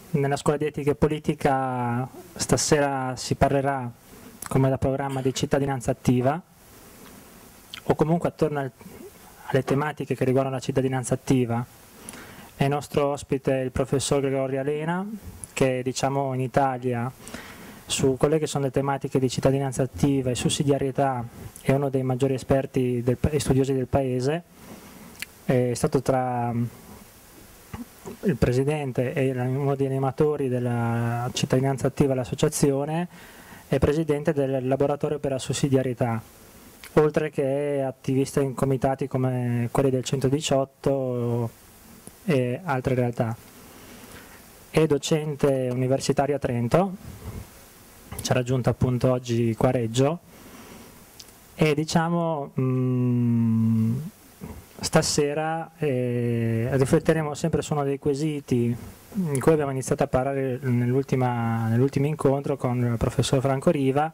nella scuola di etica e politica stasera si parlerà, come da programma, di cittadinanza attiva, o comunque attorno alle tematiche che riguardano la cittadinanza attiva. È il nostro ospite il professor Gregorio Alena, che diciamo in Italia su quelle che sono le tematiche di cittadinanza attiva e sussidiarietà è uno dei maggiori esperti e studiosi del paese. È stato tra il presidente e uno degli animatori della cittadinanza attiva all'associazione e presidente del laboratorio per la sussidiarietà, oltre che attivista in comitati come quelli del 118 e altre realtà. È docente universitario a Trento, ci ha raggiunto appunto oggi qua a Reggio, e diciamo stasera rifletteremo sempre su uno dei quesiti in cui abbiamo iniziato a parlare nell'ultimo incontro con il professor Franco Riva,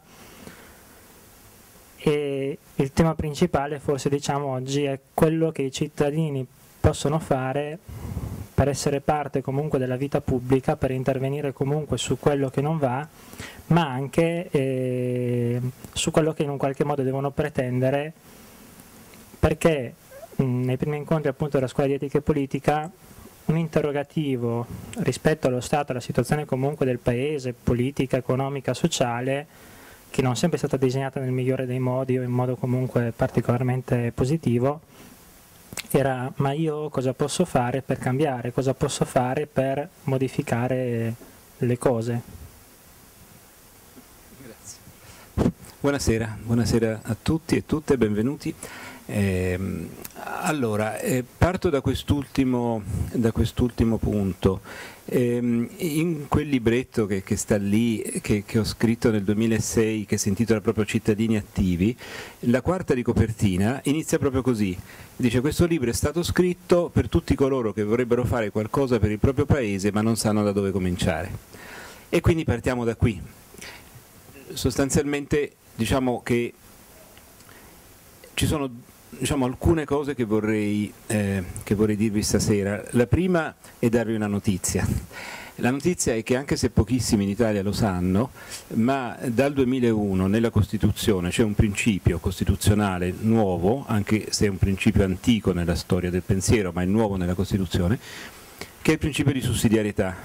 e il tema principale forse diciamo oggi è quello che i cittadini possono fare per essere parte comunque della vita pubblica, per intervenire comunque su quello che non va, ma anche su quello che in un qualche modo devono pretendere, perché nei primi incontri appunto della scuola di etica e politica un interrogativo rispetto allo Stato, alla situazione comunque del paese, politica, economica, sociale, che non sempre è stata disegnata nel migliore dei modi o in modo comunque particolarmente positivo, era: ma io cosa posso fare per cambiare, cosa posso fare per modificare le cose? Grazie. Buonasera a tutti e tutte, benvenuti. Allora, parto da quest'ultimo punto. In quel libretto che sta lì, che ho scritto nel 2006, che si intitola proprio Cittadini attivi, la quarta di copertina inizia proprio così. Dice: questo libro è stato scritto per tutti coloro che vorrebbero fare qualcosa per il proprio paese ma non sanno da dove cominciare. E quindi partiamo da qui. Sostanzialmente diciamo che ci sono alcune cose che vorrei dirvi stasera. La prima è darvi una notizia. La notizia è che, anche se pochissimi in Italia lo sanno, ma dal 2001 nella Costituzione c'è un principio costituzionale nuovo, anche se è un principio antico nella storia del pensiero, ma è nuovo nella Costituzione, che è il principio di sussidiarietà.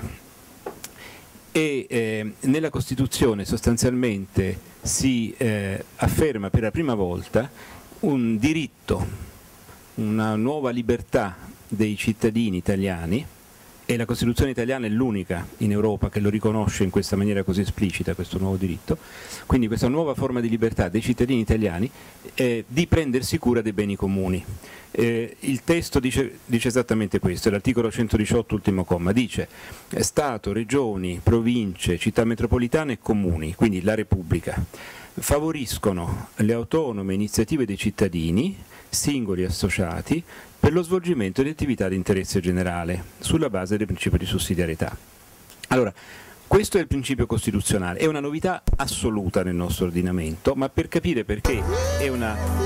E nella Costituzione sostanzialmente si afferma per la prima volta un diritto, una nuova libertà dei cittadini italiani, e la Costituzione italiana è l'unica in Europa che lo riconosce in questa maniera così esplicita, questo nuovo diritto, quindi questa nuova forma di libertà dei cittadini italiani di prendersi cura dei beni comuni. Il testo dice esattamente questo, l'articolo 118 ultimo comma, dice: Stato, regioni, province, città metropolitane e comuni, quindi la Repubblica, favoriscono le autonome iniziative dei cittadini, singoli e associati, per lo svolgimento di attività di interesse generale, sulla base del principio di sussidiarietà. Allora, questo è il principio costituzionale, è una novità assoluta nel nostro ordinamento, ma per capire perché è una...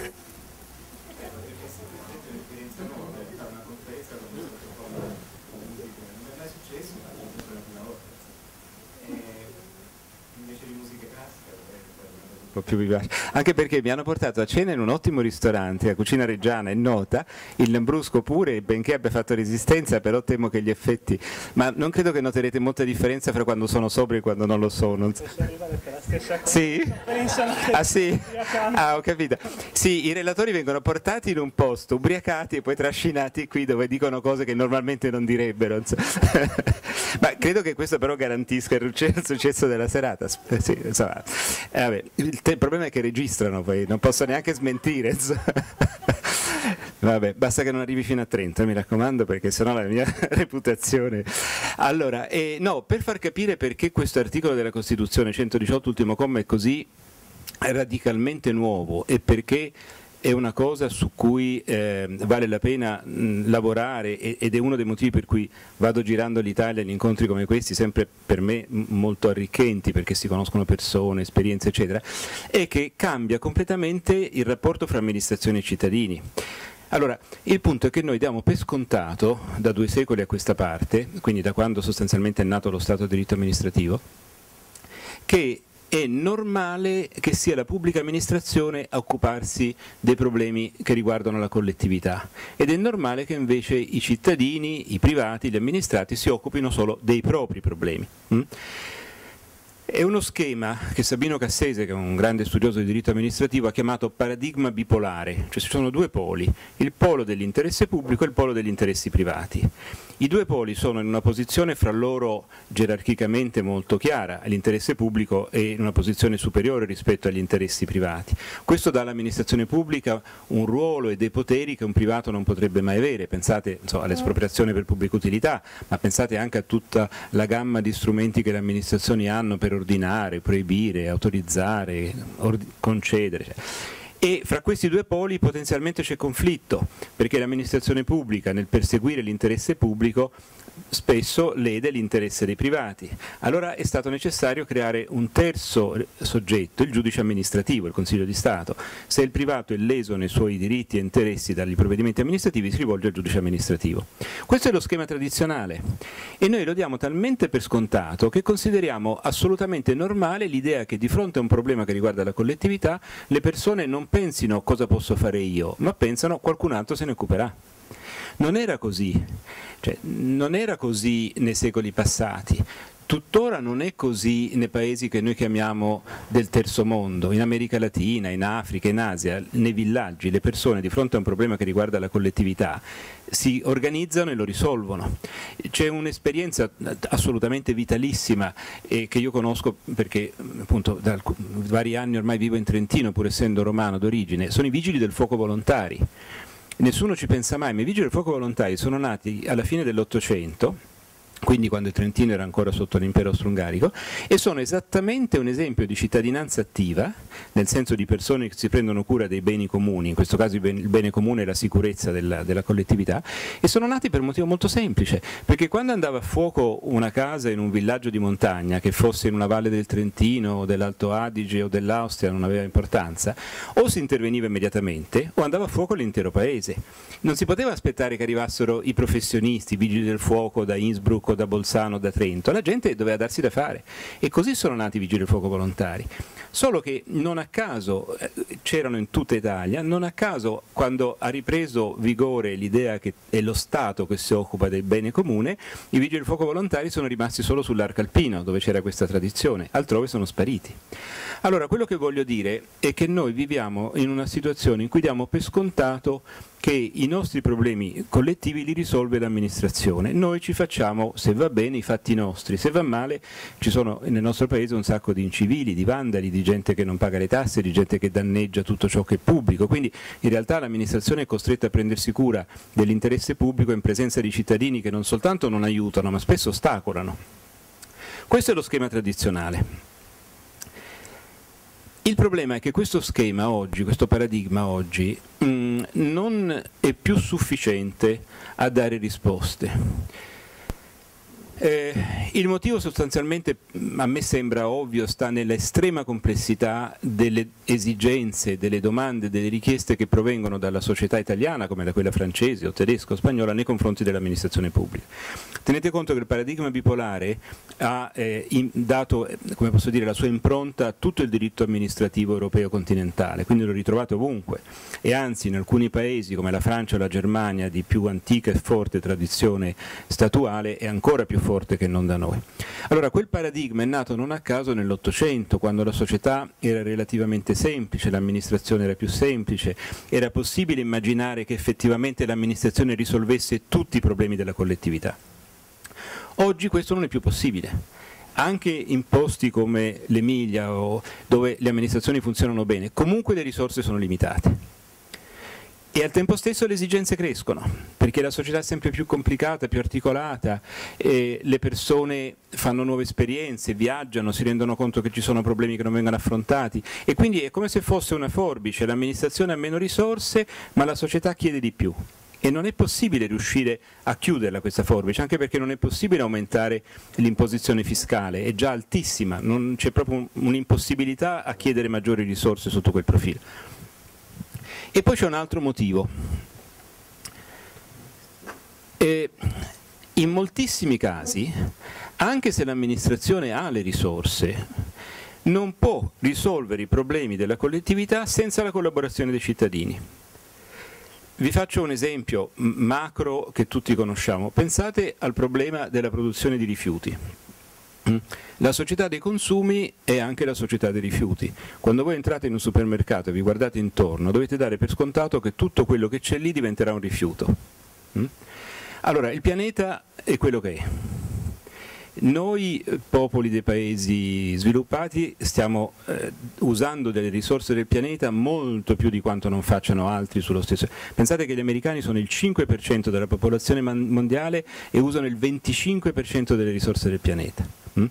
più vivace. Anche perché mi hanno portato a cena in un ottimo ristorante, la cucina reggiana è nota, il Lambrusco pure, benché abbia fatto resistenza, però temo che gli effetti, ma non credo che noterete molta differenza fra quando sono sobrio e quando non lo sono. Sì? Ah sì? Ah, ho capito. Sì, i relatori vengono portati in un posto, ubriacati e poi trascinati qui dove dicono cose che normalmente non direbbero. Ma credo che questo però garantisca il successo della serata. Sì, insomma. Vabbè, il problema è che registrano, poi non posso neanche smentire. Vabbè, basta che non arrivi fino a 30, mi raccomando, perché sennò la mia reputazione... Allora, no, per far capire perché questo articolo della Costituzione 118 ultimo comma è così radicalmente nuovo e perché è una cosa su cui vale la pena lavorare, ed è uno dei motivi per cui vado girando l'Italia in incontri come questi, sempre per me molto arricchenti, perché si conoscono persone, esperienze eccetera, è che cambia completamente il rapporto fra amministrazione e cittadini. Allora, il punto è che noi diamo per scontato, da 2 secoli a questa parte, quindi da quando sostanzialmente è nato lo Stato di diritto amministrativo, che è normale che sia la pubblica amministrazione a occuparsi dei problemi che riguardano la collettività ed è normale che invece i cittadini, i privati, gli amministrati si occupino solo dei propri problemi. È uno schema che Sabino Cassese, che è un grande studioso di diritto amministrativo, ha chiamato paradigma bipolare, cioè ci sono 2 poli, il polo dell'interesse pubblico e il polo degli interessi privati. I 2 poli sono in una posizione fra loro gerarchicamente molto chiara, l'interesse pubblico è in una posizione superiore rispetto agli interessi privati. Questo dà all'amministrazione pubblica un ruolo e dei poteri che un privato non potrebbe mai avere, pensate all'espropriazione per pubblica utilità, ma pensate anche a tutta la gamma di strumenti che le amministrazioni hanno per ordinare, proibire, autorizzare, concedere. E fra questi 2 poli potenzialmente c'è conflitto, perché l'amministrazione pubblica nel perseguire l'interesse pubblico spesso lede l'interesse dei privati. Allora è stato necessario creare un terzo soggetto, il giudice amministrativo, il Consiglio di Stato. Se il privato è leso nei suoi diritti e interessi dagli provvedimenti amministrativi, si rivolge al giudice amministrativo. Questo è lo schema tradizionale e noi lo diamo talmente per scontato che consideriamo assolutamente normale l'idea che di fronte a un problema che riguarda la collettività le persone non pensino cosa posso fare io, ma pensano qualcun altro se ne occuperà. Non era così, non era così nei secoli passati, tuttora non è così nei paesi che noi chiamiamo del terzo mondo, in America Latina, in Africa, in Asia, nei villaggi, le persone di fronte a un problema che riguarda la collettività si organizzano e lo risolvono. C'è un'esperienza assolutamente vitalissima che io conosco perché appunto da vari anni ormai vivo in Trentino, pur essendo romano d'origine, sono i vigili del fuoco volontari. Nessuno ci pensa mai, ma i vigili del fuoco volontari sono nati alla fine dell'800, quindi quando il Trentino era ancora sotto l'impero austro-ungarico, e sono esattamente un esempio di cittadinanza attiva, nel senso di persone che si prendono cura dei beni comuni, in questo caso il bene comune è la sicurezza della collettività, e sono nati per un motivo molto semplice, perché quando andava a fuoco una casa in un villaggio di montagna, che fosse in una valle del Trentino, o dell'Alto Adige o dell'Austria, non aveva importanza, o si interveniva immediatamente, o andava a fuoco l'intero paese. Non si poteva aspettare che arrivassero i professionisti, i vigili del fuoco da Innsbruck, da Bolzano, da Trento, la gente doveva darsi da fare e così sono nati i vigili del fuoco volontari. Solo che non a caso c'erano in tutta Italia, non a caso quando ha ripreso vigore l'idea che è lo Stato che si occupa del bene comune, i vigili del fuoco volontari sono rimasti solo sull'arco alpino dove c'era questa tradizione, altrove sono spariti. Allora quello che voglio dire è che noi viviamo in una situazione in cui diamo per scontato che i nostri problemi collettivi li risolve l'amministrazione. Noi ci facciamo, se va bene, i fatti nostri, se va male ci sono nel nostro paese un sacco di incivili, di vandali, di gente che non paga le tasse, di gente che danneggia tutto ciò che è pubblico, quindi in realtà l'amministrazione è costretta a prendersi cura dell'interesse pubblico in presenza di cittadini che non soltanto non aiutano ma spesso ostacolano. Questo è lo schema tradizionale. Il problema è che questo schema oggi, questo paradigma oggi, non è più sufficiente a dare risposte. Il motivo sostanzialmente, a me sembra ovvio, sta nell'estrema complessità delle esigenze, delle domande, delle richieste che provengono dalla società italiana, come da quella francese o tedesca o spagnola, nei confronti dell'amministrazione pubblica. Tenete conto che il paradigma bipolare ha dato, come posso dire, la sua impronta a tutto il diritto amministrativo europeo continentale, quindi lo ritrovate ovunque, e anzi in alcuni paesi come la Francia o la Germania di più antica e forte tradizione statuale è ancora più forte che non da noi. Allora quel paradigma è nato non a caso nell'Ottocento, quando la società era relativamente semplice, l'amministrazione era più semplice, era possibile immaginare che effettivamente l'amministrazione risolvesse tutti i problemi della collettività. Oggi questo non è più possibile. Anche in posti come l'Emilia, dove le amministrazioni funzionano bene, comunque le risorse sono limitate. E al tempo stesso le esigenze crescono, perché la società è sempre più complicata, più articolata, e le persone fanno nuove esperienze, viaggiano, si rendono conto che ci sono problemi che non vengono affrontati e quindi è come se fosse una forbice, l'amministrazione ha meno risorse ma la società chiede di più. E non è possibile riuscire a chiuderla questa forbice, anche perché non è possibile aumentare l'imposizione fiscale, è già altissima, non c'è proprio un'impossibilità a chiedere maggiori risorse sotto quel profilo. E poi c'è un altro motivo, E in moltissimi casi, anche se l'amministrazione ha le risorse, non può risolvere i problemi della collettività senza la collaborazione dei cittadini. Vi faccio un esempio macro che tutti conosciamo. Pensate al problema della produzione di rifiuti. La società dei consumi è anche la società dei rifiuti. Quando voi entrate in un supermercato e vi guardate intorno, dovete dare per scontato che tutto quello che c'è lì diventerà un rifiuto. Allora, il pianeta è quello che è. Noi, popoli dei paesi sviluppati, stiamo usando delle risorse del pianeta molto più di quanto non facciano altri sullo stesso. Pensate che gli americani sono il 5% della popolazione mondiale e usano il 25% delle risorse del pianeta.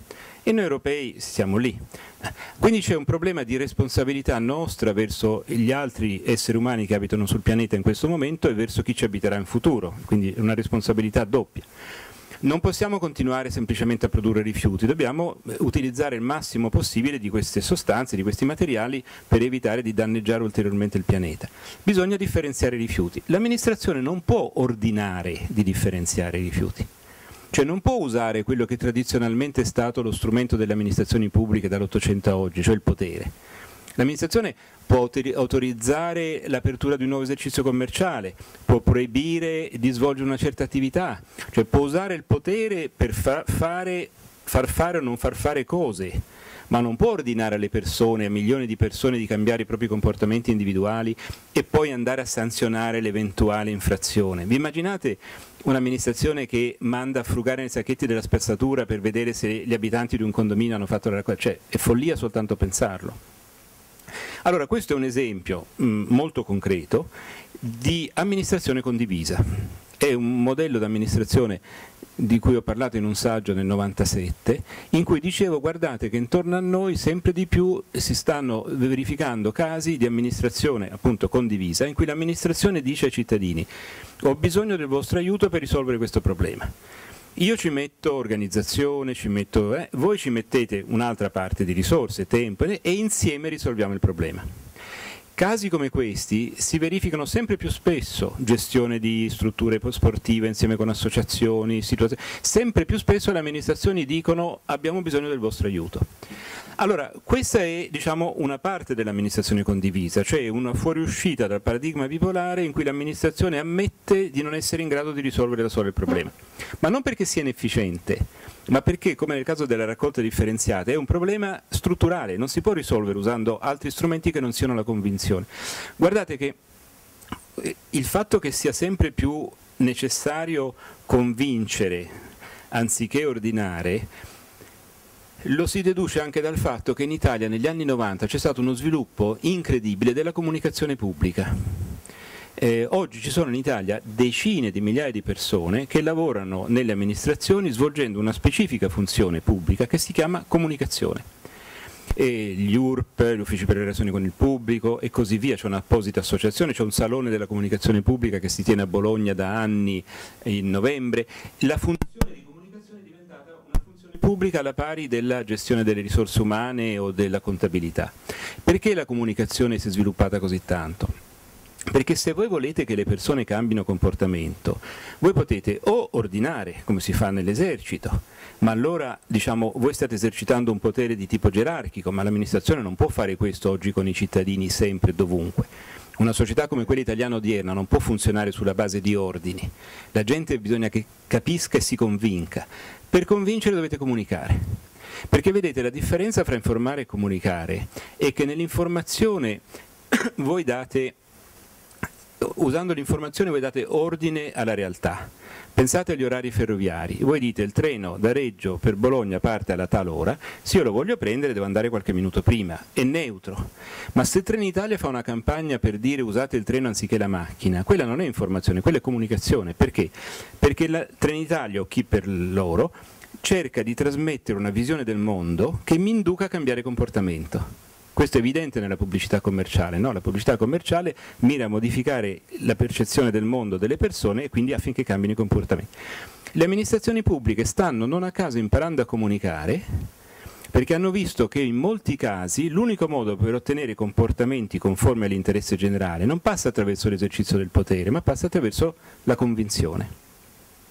E noi europei siamo lì. Quindi c'è un problema di responsabilità nostra verso gli altri esseri umani che abitano sul pianeta in questo momento e verso chi ci abiterà in futuro, quindi è una responsabilità doppia. Non possiamo continuare semplicemente a produrre rifiuti, dobbiamo utilizzare il massimo possibile di queste sostanze, di questi materiali per evitare di danneggiare ulteriormente il pianeta. Bisogna differenziare i rifiuti. L'amministrazione non può ordinare di differenziare i rifiuti. Cioè non può usare quello che tradizionalmente è stato lo strumento delle amministrazioni pubbliche dall'800 a oggi, cioè il potere. L'amministrazione può autorizzare l'apertura di un nuovo esercizio commerciale, può proibire di svolgere una certa attività, cioè può usare il potere per far fare o non far fare cose, ma non può ordinare alle persone, a milioni di persone, di cambiare i propri comportamenti individuali e poi andare a sanzionare l'eventuale infrazione. Vi immaginate un'amministrazione che manda a frugare nei sacchetti della spazzatura per vedere se gli abitanti di un condominio hanno fatto la raccolta? Cioè, è follia soltanto pensarlo. Allora, questo è un esempio molto concreto di amministrazione condivisa. È un modello di amministrazione di cui ho parlato in un saggio nel 97, in cui dicevo: guardate che intorno a noi sempre di più si stanno verificando casi di amministrazione appunto condivisa, in cui l'amministrazione dice ai cittadini: ho bisogno del vostro aiuto per risolvere questo problema. Io ci metto organizzazione, voi ci mettete un'altra parte di risorse, tempo e insieme risolviamo il problema. Casi come questi si verificano sempre più spesso, gestione di strutture sportive insieme con associazioni, sempre più spesso le amministrazioni dicono: abbiamo bisogno del vostro aiuto. Allora, questa è, diciamo, una parte dell'amministrazione condivisa, cioè una fuoriuscita dal paradigma bipolare in cui l'amministrazione ammette di non essere in grado di risolvere da sola il problema, ma non perché sia inefficiente, ma perché, come nel caso della raccolta differenziata, è un problema strutturale, non si può risolvere usando altri strumenti che non siano la convinzione. Guardate che il fatto che sia sempre più necessario convincere anziché ordinare lo si deduce anche dal fatto che in Italia negli anni 90 c'è stato uno sviluppo incredibile della comunicazione pubblica. Oggi ci sono in Italia decine di migliaia di persone che lavorano nelle amministrazioni svolgendo una specifica funzione pubblica che si chiama comunicazione. Gli URP, gli uffici per le relazioni con il pubblico e così via, c'è un'apposita associazione, c'è un salone della comunicazione pubblica che si tiene a Bologna da anni in novembre. La funzione di comunicazione è diventata una funzione pubblica alla pari della gestione delle risorse umane o della contabilità. Perché la comunicazione si è sviluppata così tanto? Perché se voi volete che le persone cambino comportamento, voi potete o ordinare, come si fa nell'esercito, ma allora, diciamo, voi state esercitando un potere di tipo gerarchico, ma l'amministrazione non può fare questo oggi con i cittadini sempre e dovunque. Una società come quella italiana odierna non può funzionare sulla base di ordini. La gente bisogna che capisca e si convinca. Per convincere dovete comunicare. Perché vedete, la differenza fra informare e comunicare è che nell'informazione voi date... Usando l'informazione voi date ordine alla realtà. Pensate agli orari ferroviari, voi dite: il treno da Reggio per Bologna parte alla tal ora, se io lo voglio prendere devo andare qualche minuto prima, è neutro. Ma se Trenitalia fa una campagna per dire usate il treno anziché la macchina, quella non è informazione, quella è comunicazione. Perché? Perché la Trenitalia, o chi per loro, cerca di trasmettere una visione del mondo che mi induca a cambiare comportamento. Questo è evidente nella pubblicità commerciale, no? La pubblicità commerciale mira a modificare la percezione del mondo delle persone e quindi affinché cambino i comportamenti. Le amministrazioni pubbliche stanno non a caso imparando a comunicare perché hanno visto che in molti casi l'unico modo per ottenere comportamenti conformi all'interesse generale non passa attraverso l'esercizio del potere, ma passa attraverso la convinzione.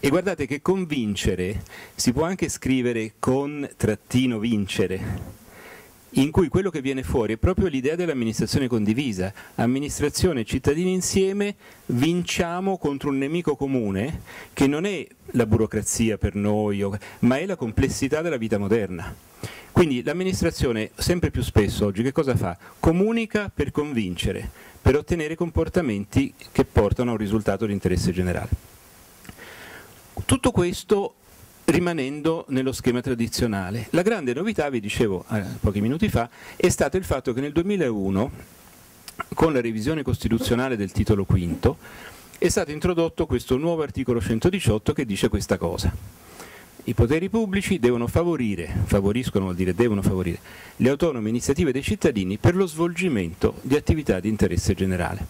E guardate che convincere si può anche scrivere con trattino vincere, in cui quello che viene fuori è proprio l'idea dell'amministrazione condivisa. Amministrazione e cittadini insieme vinciamo contro un nemico comune che non è la burocrazia per noi, ma è la complessità della vita moderna. Quindi l'amministrazione sempre più spesso oggi che cosa fa? Comunica per convincere, per ottenere comportamenti che portano a un risultato di interesse generale. Tutto questo rimanendo nello schema tradizionale. La grande novità, vi dicevo pochi minuti fa, è stato il fatto che nel 2001, con la revisione costituzionale del titolo V, è stato introdotto questo nuovo articolo 118 che dice questa cosa. I poteri pubblici devono favoriscono vuol dire devono favorire, le autonome iniziative dei cittadini per lo svolgimento di attività di interesse generale.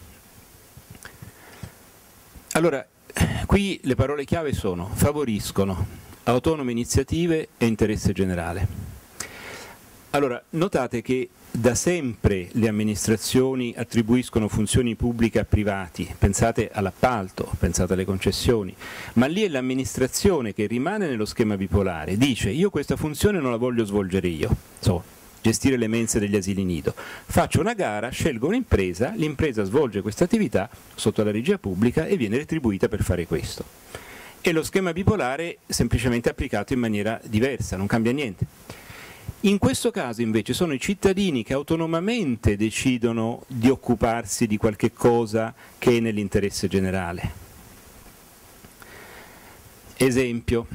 Allora, qui le parole chiave sono favoriscono, autonome iniziative e interesse generale. Allora, notate che da sempre le amministrazioni attribuiscono funzioni pubbliche a privati, pensate all'appalto, pensate alle concessioni, ma lì è l'amministrazione che rimane nello schema bipolare, dice io questa funzione non la voglio svolgere io, gestire le mense degli asili nido, faccio una gara, scelgo un'impresa, l'impresa svolge questa attività sotto la regia pubblica e viene retribuita per fare questo. E lo schema bipolare semplicemente applicato in maniera diversa, non cambia niente. In questo caso invece sono i cittadini che autonomamente decidono di occuparsi di qualche cosa che è nell'interesse generale. Esempio,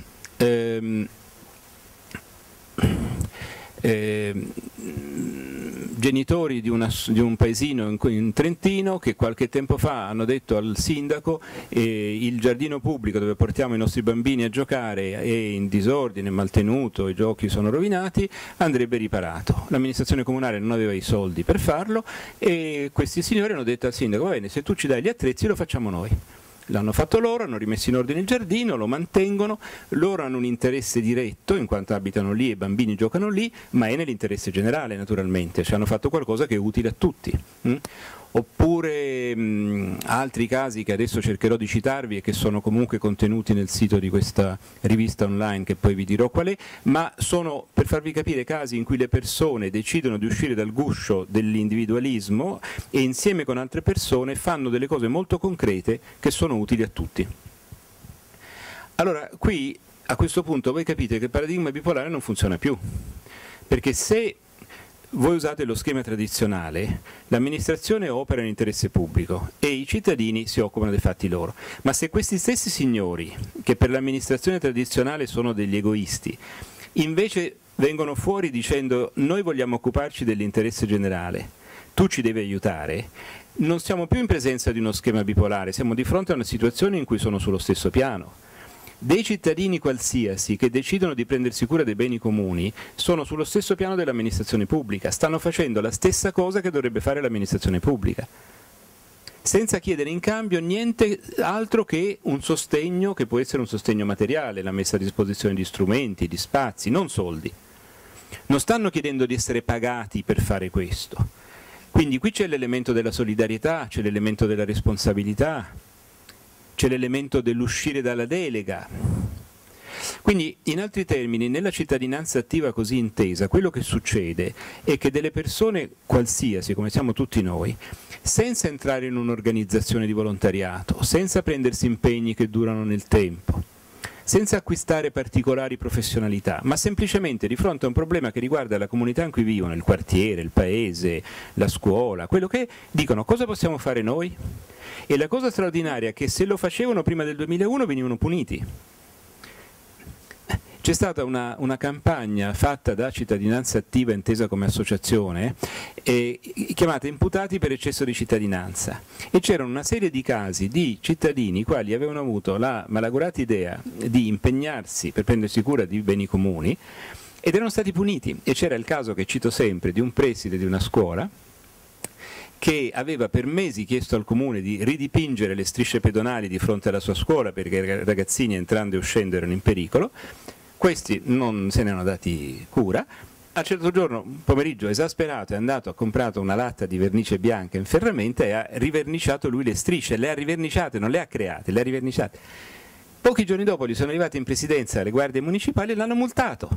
genitori di un paesino in Trentino che qualche tempo fa hanno detto al sindaco il giardino pubblico dove portiamo i nostri bambini a giocare è in disordine, maltenuto, i giochi sono rovinati, andrebbe riparato. L'amministrazione comunale non aveva i soldi per farlo e questi signori hanno detto al sindaco va bene, se tu ci dai gli attrezzi lo facciamo noi. L'hanno fatto loro, hanno rimesso in ordine il giardino, lo mantengono, loro hanno un interesse diretto in quanto abitano lì e i bambini giocano lì, ma è nell'interesse generale naturalmente, cioè hanno fatto qualcosa che è utile a tutti. Oppure altri casi che adesso cercherò di citarvi e che sono comunque contenuti nel sito di questa rivista online che poi vi dirò qual è, ma sono per farvi capire casi in cui le persone decidono di uscire dal guscio dell'individualismo e insieme con altre persone fanno delle cose molto concrete che sono utili a tutti. Allora qui a questo punto voi capite che il paradigma bipolare non funziona più, perché se voi usate lo schema tradizionale, l'amministrazione opera in interesse pubblico e i cittadini si occupano dei fatti loro. Ma se questi stessi signori, che per l'amministrazione tradizionale sono degli egoisti, invece vengono fuori dicendo noi vogliamo occuparci dell'interesse generale, tu ci devi aiutare, non siamo più in presenza di uno schema bipolare, siamo di fronte a una situazione in cui sono sullo stesso piano. Dei cittadini qualsiasi che decidono di prendersi cura dei beni comuni sono sullo stesso piano dell'amministrazione pubblica, stanno facendo la stessa cosa che dovrebbe fare l'amministrazione pubblica, senza chiedere in cambio niente altro che un sostegno che può essere un sostegno materiale, la messa a disposizione di strumenti, di spazi, non soldi. Non stanno chiedendo di essere pagati per fare questo. Quindi qui c'è l'elemento della solidarietà, c'è l'elemento della responsabilità, c'è l'elemento dell'uscire dalla delega. Quindi, in altri termini, nella cittadinanza attiva così intesa, quello che succede è che delle persone qualsiasi, come siamo tutti noi, senza entrare in un'organizzazione di volontariato, senza prendersi impegni che durano nel tempo, senza acquistare particolari professionalità, ma semplicemente di fronte a un problema che riguarda la comunità in cui vivono, il quartiere, il paese, la scuola, quello che dicono cosa possiamo fare noi? E la cosa straordinaria è che se lo facevano prima del 2001 venivano puniti. C'è stata una campagna fatta da Cittadinanza Attiva intesa come associazione chiamata Imputati per eccesso di cittadinanza e c'erano una serie di casi di cittadini i quali avevano avuto la malaugurata idea di impegnarsi per prendersi cura di beni comuni ed erano stati puniti. E c'era il caso che cito sempre di un preside di una scuola che aveva per mesi chiesto al comune di ridipingere le strisce pedonali di fronte alla sua scuola perché i ragazzini entrando e uscendo erano in pericolo. Questi non se ne hanno dati cura. A un certo giorno, un pomeriggio esasperato, è andato, ha comprato una latta di vernice bianca in ferramenta e ha riverniciato lui le strisce. Le ha riverniciate, non le ha create, le ha riverniciate. Pochi giorni dopo gli sono arrivate in presidenza le guardie municipali e l'hanno multato,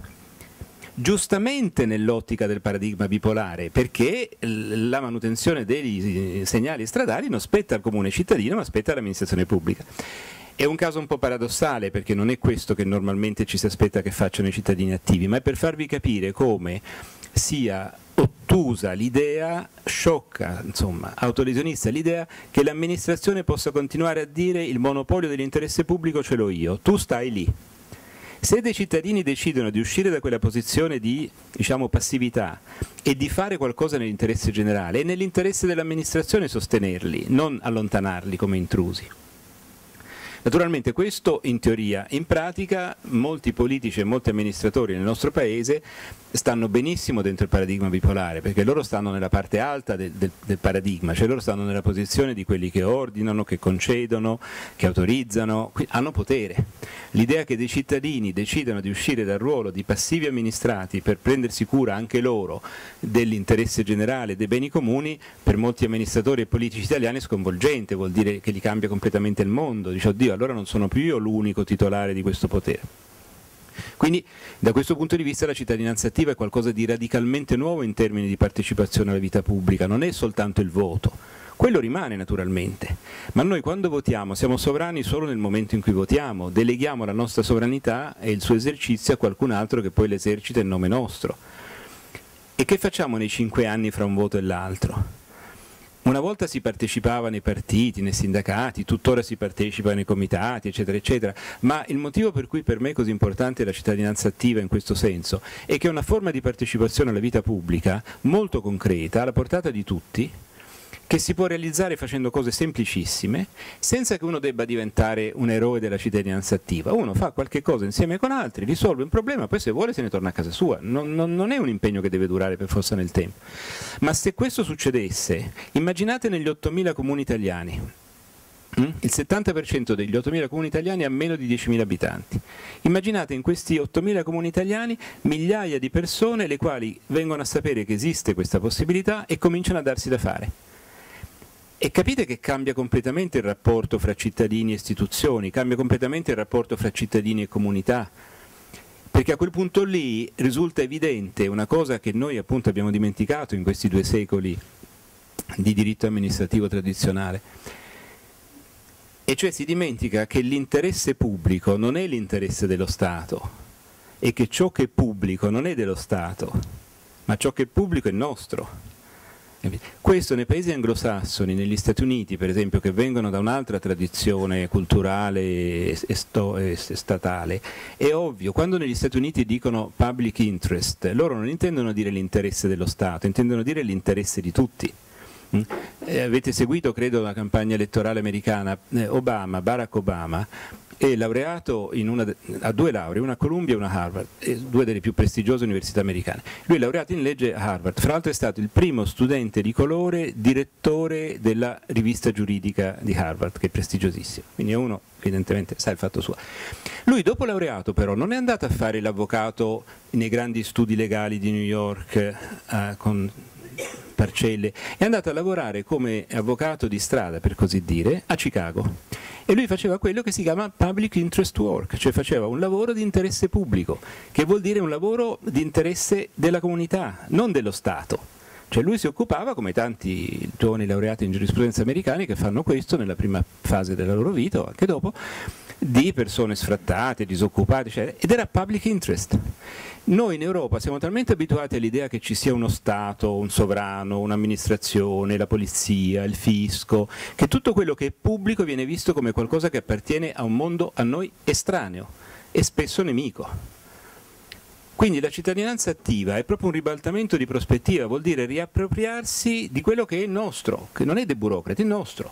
giustamente nell'ottica del paradigma bipolare, perché la manutenzione dei segnali stradali non spetta al comune cittadino ma spetta all'amministrazione pubblica. È un caso un po' paradossale, perché non è questo che normalmente ci si aspetta che facciano i cittadini attivi, ma è per farvi capire come sia ottusa l'idea, sciocca, insomma, autolesionista l'idea che l'amministrazione possa continuare a dire il monopolio dell'interesse pubblico ce l'ho io, tu stai lì. Se dei cittadini decidono di uscire da quella posizione di, diciamo, passività e di fare qualcosa nell'interesse generale, è nell'interesse dell'amministrazione sostenerli, non allontanarli come intrusi. Naturalmente questo in teoria, in pratica molti politici e molti amministratori nel nostro paese stanno benissimo dentro il paradigma bipolare, perché loro stanno nella parte alta del paradigma, cioè loro stanno nella posizione di quelli che ordinano, che concedono, che autorizzano, hanno potere. L'idea che dei cittadini decidano di uscire dal ruolo di passivi amministrati per prendersi cura anche loro dell'interesse generale, dei beni comuni, per molti amministratori e politici italiani è sconvolgente, vuol dire che gli cambia completamente il mondo, dice oddio, allora non sono più io l'unico titolare di questo potere. Quindi da questo punto di vista la cittadinanza attiva è qualcosa di radicalmente nuovo in termini di partecipazione alla vita pubblica, non è soltanto il voto, quello rimane naturalmente, ma noi quando votiamo siamo sovrani solo nel momento in cui votiamo, deleghiamo la nostra sovranità e il suo esercizio a qualcun altro che poi l'esercita in nome nostro. E che facciamo nei 5 anni fra un voto e l'altro? Una volta si partecipava nei partiti, nei sindacati, tuttora si partecipa nei comitati, eccetera, eccetera, ma il motivo per cui per me è così importante la cittadinanza attiva in questo senso è che è una forma di partecipazione alla vita pubblica molto concreta, alla portata di tutti, che si può realizzare facendo cose semplicissime, senza che uno debba diventare un eroe della cittadinanza attiva. Uno fa qualche cosa insieme con altri, risolve un problema, poi se vuole se ne torna a casa sua. Non è un impegno che deve durare per forza nel tempo. Ma se questo succedesse, immaginate negli 8.000 comuni italiani, il 70% degli 8.000 comuni italiani ha meno di 10.000 abitanti. Immaginate in questi 8.000 comuni italiani migliaia di persone le quali vengono a sapere che esiste questa possibilità e cominciano a darsi da fare. E capite che cambia completamente il rapporto fra cittadini e istituzioni, cambia completamente il rapporto fra cittadini e comunità, perché a quel punto lì risulta evidente una cosa che noi appunto abbiamo dimenticato in questi 2 secoli di diritto amministrativo tradizionale, e cioè si dimentica che l'interesse pubblico non è l'interesse dello Stato e che ciò che è pubblico non è dello Stato, ma ciò che è pubblico è nostro. Questo nei paesi anglosassoni, negli Stati Uniti per esempio, che vengono da un'altra tradizione culturale e statale, è ovvio. Quando negli Stati Uniti dicono public interest, loro non intendono dire l'interesse dello Stato, intendono dire l'interesse di tutti. Avete seguito, credo, la campagna elettorale americana. Barack Obama è laureato ha 2 lauree, una a Columbia e una a Harvard, 2 delle più prestigiose università americane. Lui è laureato in legge a Harvard, fra l'altro è stato il primo studente di colore direttore della rivista giuridica di Harvard, che è prestigiosissima, quindi è uno evidentemente sa il fatto suo. Lui dopo laureato però non è andato a fare l'avvocato nei grandi studi legali di New York con parcelle, è andato a lavorare come avvocato di strada, per così dire, a Chicago, e lui faceva quello che si chiama public interest work, cioè faceva un lavoro di interesse pubblico, che vuol dire un lavoro di interesse della comunità, non dello Stato. Cioè lui si occupava, come tanti giovani laureati in giurisprudenza americani che fanno questo nella prima fase della loro vita o anche dopo, di persone sfrattate, disoccupate, eccetera, ed era public interest. Noi in Europa siamo talmente abituati all'idea che ci sia uno Stato, un sovrano, un'amministrazione, la polizia, il fisco, che tutto quello che è pubblico viene visto come qualcosa che appartiene a un mondo a noi estraneo e spesso nemico. Quindi la cittadinanza attiva è proprio un ribaltamento di prospettiva, vuol dire riappropriarsi di quello che è nostro, che non è dei burocrati, è nostro.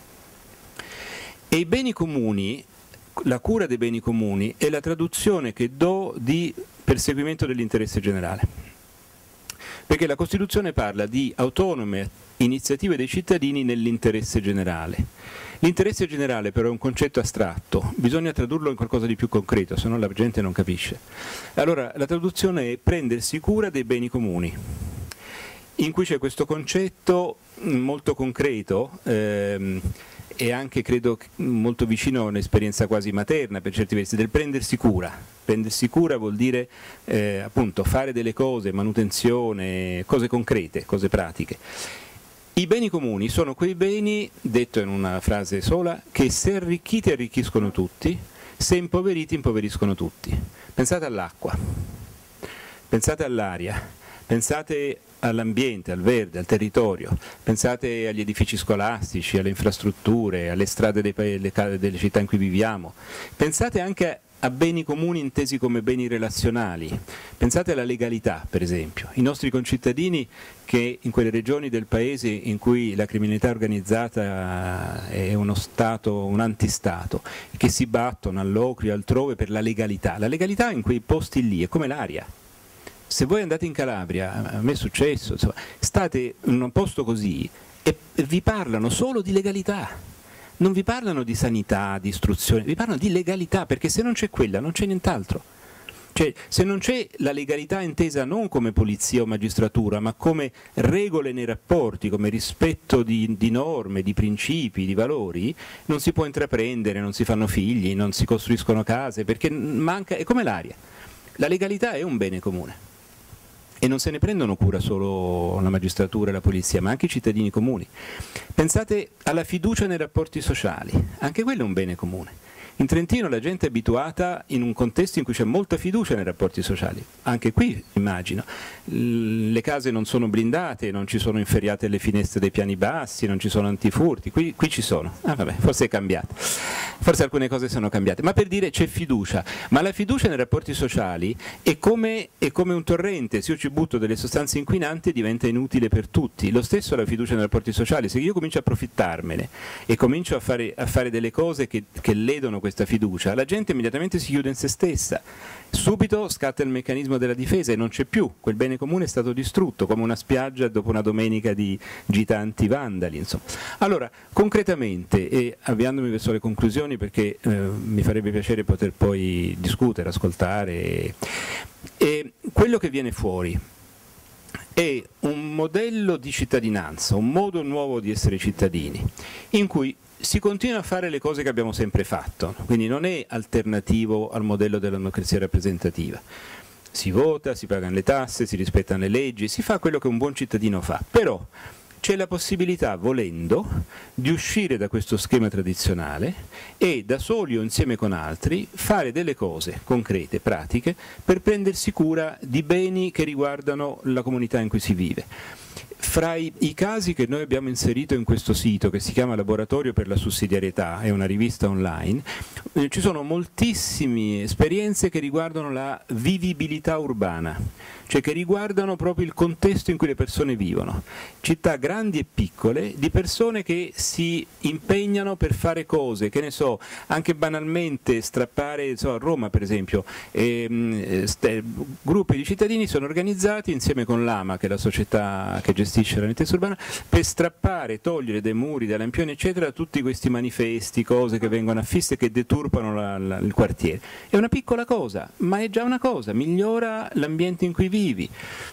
E i beni comuni, la cura dei beni comuni è la traduzione che do di perseguimento dell'interesse generale, perché la Costituzione parla di autonome iniziative dei cittadini nell'interesse generale. L'interesse generale però è un concetto astratto, bisogna tradurlo in qualcosa di più concreto, se no la gente non capisce. Allora la traduzione è prendersi cura dei beni comuni, in cui c'è questo concetto molto concreto è anche, credo, molto vicino a un'esperienza quasi materna per certi versi, del prendersi cura. Prendersi cura vuol dire appunto fare delle cose, manutenzione, cose concrete, cose pratiche. I beni comuni sono quei beni, detto in una frase sola, che se arricchiti arricchiscono tutti, se impoveriti impoveriscono tutti. Pensate all'acqua, pensate all'aria, pensate all'ambiente, al verde, al territorio, pensate agli edifici scolastici, alle infrastrutture, alle strade delle città in cui viviamo, pensate anche a beni comuni intesi come beni relazionali, pensate alla legalità per esempio. I nostri concittadini che in quelle regioni del paese in cui la criminalità organizzata è uno stato, un antistato, che si battono all'Ocrio e altrove per la legalità in quei posti lì è come l'aria. Se voi andate in Calabria, a me è successo, insomma, state in un posto così e vi parlano solo di legalità. Non vi parlano di sanità, di istruzione, vi parlano di legalità, perché se non c'è quella non c'è nient'altro. Cioè, se non c'è la legalità intesa non come polizia o magistratura, ma come regole nei rapporti, come rispetto di norme, di principi, di valori, non si può intraprendere, non si fanno figli, non si costruiscono case, perché manca, è come l'aria. La legalità è un bene comune. E non se ne prendono cura solo la magistratura e la polizia, ma anche i cittadini comuni. Pensate alla fiducia nei rapporti sociali, anche quello è un bene comune. In Trentino la gente è abituata in un contesto in cui c'è molta fiducia nei rapporti sociali, anche qui immagino. Le case non sono blindate, non ci sono inferriate le finestre dei piani bassi, non ci sono antifurti, qui ci sono. Vabbè, forse è cambiato, forse alcune cose sono cambiate, ma per dire c'è fiducia. Ma la fiducia nei rapporti sociali è come un torrente, se io ci butto delle sostanze inquinanti diventa inutile per tutti. Lo stesso è la fiducia nei rapporti sociali, se io comincio a approfittarmene e comincio a fare delle cose che ledono questa fiducia, la gente immediatamente si chiude in se stessa, subito scatta il meccanismo della difesa e non c'è più, quel bene comune è stato distrutto come una spiaggia dopo una domenica di gitanti vandali, insomma. Allora, concretamente, e avviandomi verso le conclusioni perché mi farebbe piacere poter poi discutere, ascoltare, e quello che viene fuori è un modello di cittadinanza, un modo nuovo di essere cittadini, in cui si continua a fare le cose che abbiamo sempre fatto, quindi non è alternativo al modello della democrazia rappresentativa. Si vota, si pagano le tasse, si rispettano le leggi, si fa quello che un buon cittadino fa, però c'è la possibilità, volendo, di uscire da questo schema tradizionale e da soli o insieme con altri fare delle cose concrete, pratiche, per prendersi cura di beni che riguardano la comunità in cui si vive. Fra i casi che noi abbiamo inserito in questo sito, che si chiama Laboratorio per la Sussidiarietà, è una rivista online, ci sono moltissime esperienze che riguardano la vivibilità urbana, cioè che riguardano proprio il contesto in cui le persone vivono, città grandi e piccole, di persone che si impegnano per fare cose, che ne so, anche banalmente strappare, a Roma per esempio, gruppi di cittadini sono organizzati insieme con l'AMA, che è la società che gestisce la nettezza urbana, per strappare, togliere dai muri, dai lampioni eccetera, tutti questi manifesti, cose che vengono affisse e che deturpano il quartiere. È una piccola cosa, ma è già una cosa, migliora l'ambiente in cui vivi.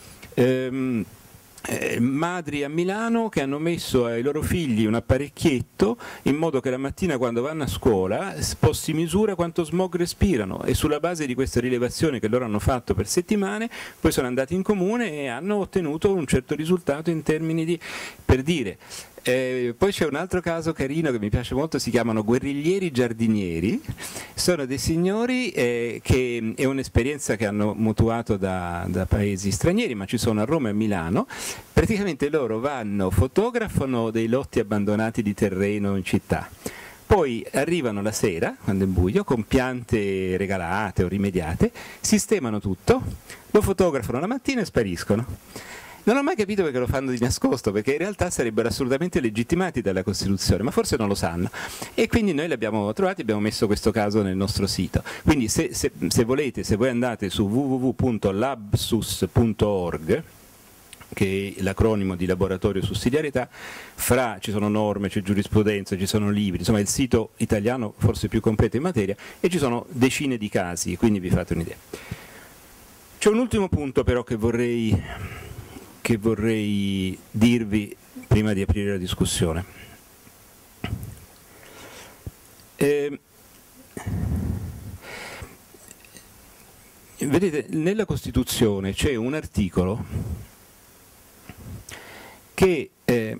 Madri a Milano che hanno messo ai loro figli un apparecchietto in modo che la mattina quando vanno a scuola si misura quanto smog respirano, e sulla base di questa rilevazione che loro hanno fatto per settimane poi sono andati in comune e hanno ottenuto un certo risultato in termini di, per dire. Poi c'è un altro caso carino che mi piace molto, si chiamano guerriglieri giardinieri, sono dei signori che è un'esperienza che hanno mutuato da paesi stranieri, ma ci sono a Roma e a Milano. Praticamente loro vanno, fotografano dei lotti abbandonati di terreno in città, poi arrivano la sera, quando è buio, con piante regalate o rimediate, sistemano tutto, lo fotografano la mattina e spariscono. Non ho mai capito perché lo fanno di nascosto, perché in realtà sarebbero assolutamente legittimati dalla Costituzione, ma forse non lo sanno. E quindi noi li abbiamo trovati e abbiamo messo questo caso nel nostro sito. Quindi se volete, se voi andate su www.labsus.org, che è l'acronimo di Laboratorio Sussidiarietà, ci sono norme, c'è giurisprudenza, ci sono libri, insomma è il sito italiano forse più completo in materia, e ci sono decine di casi, quindi vi fate un'idea. C'è un ultimo punto però che vorrei dirvi prima di aprire la discussione. Vedete, nella Costituzione c'è un articolo che è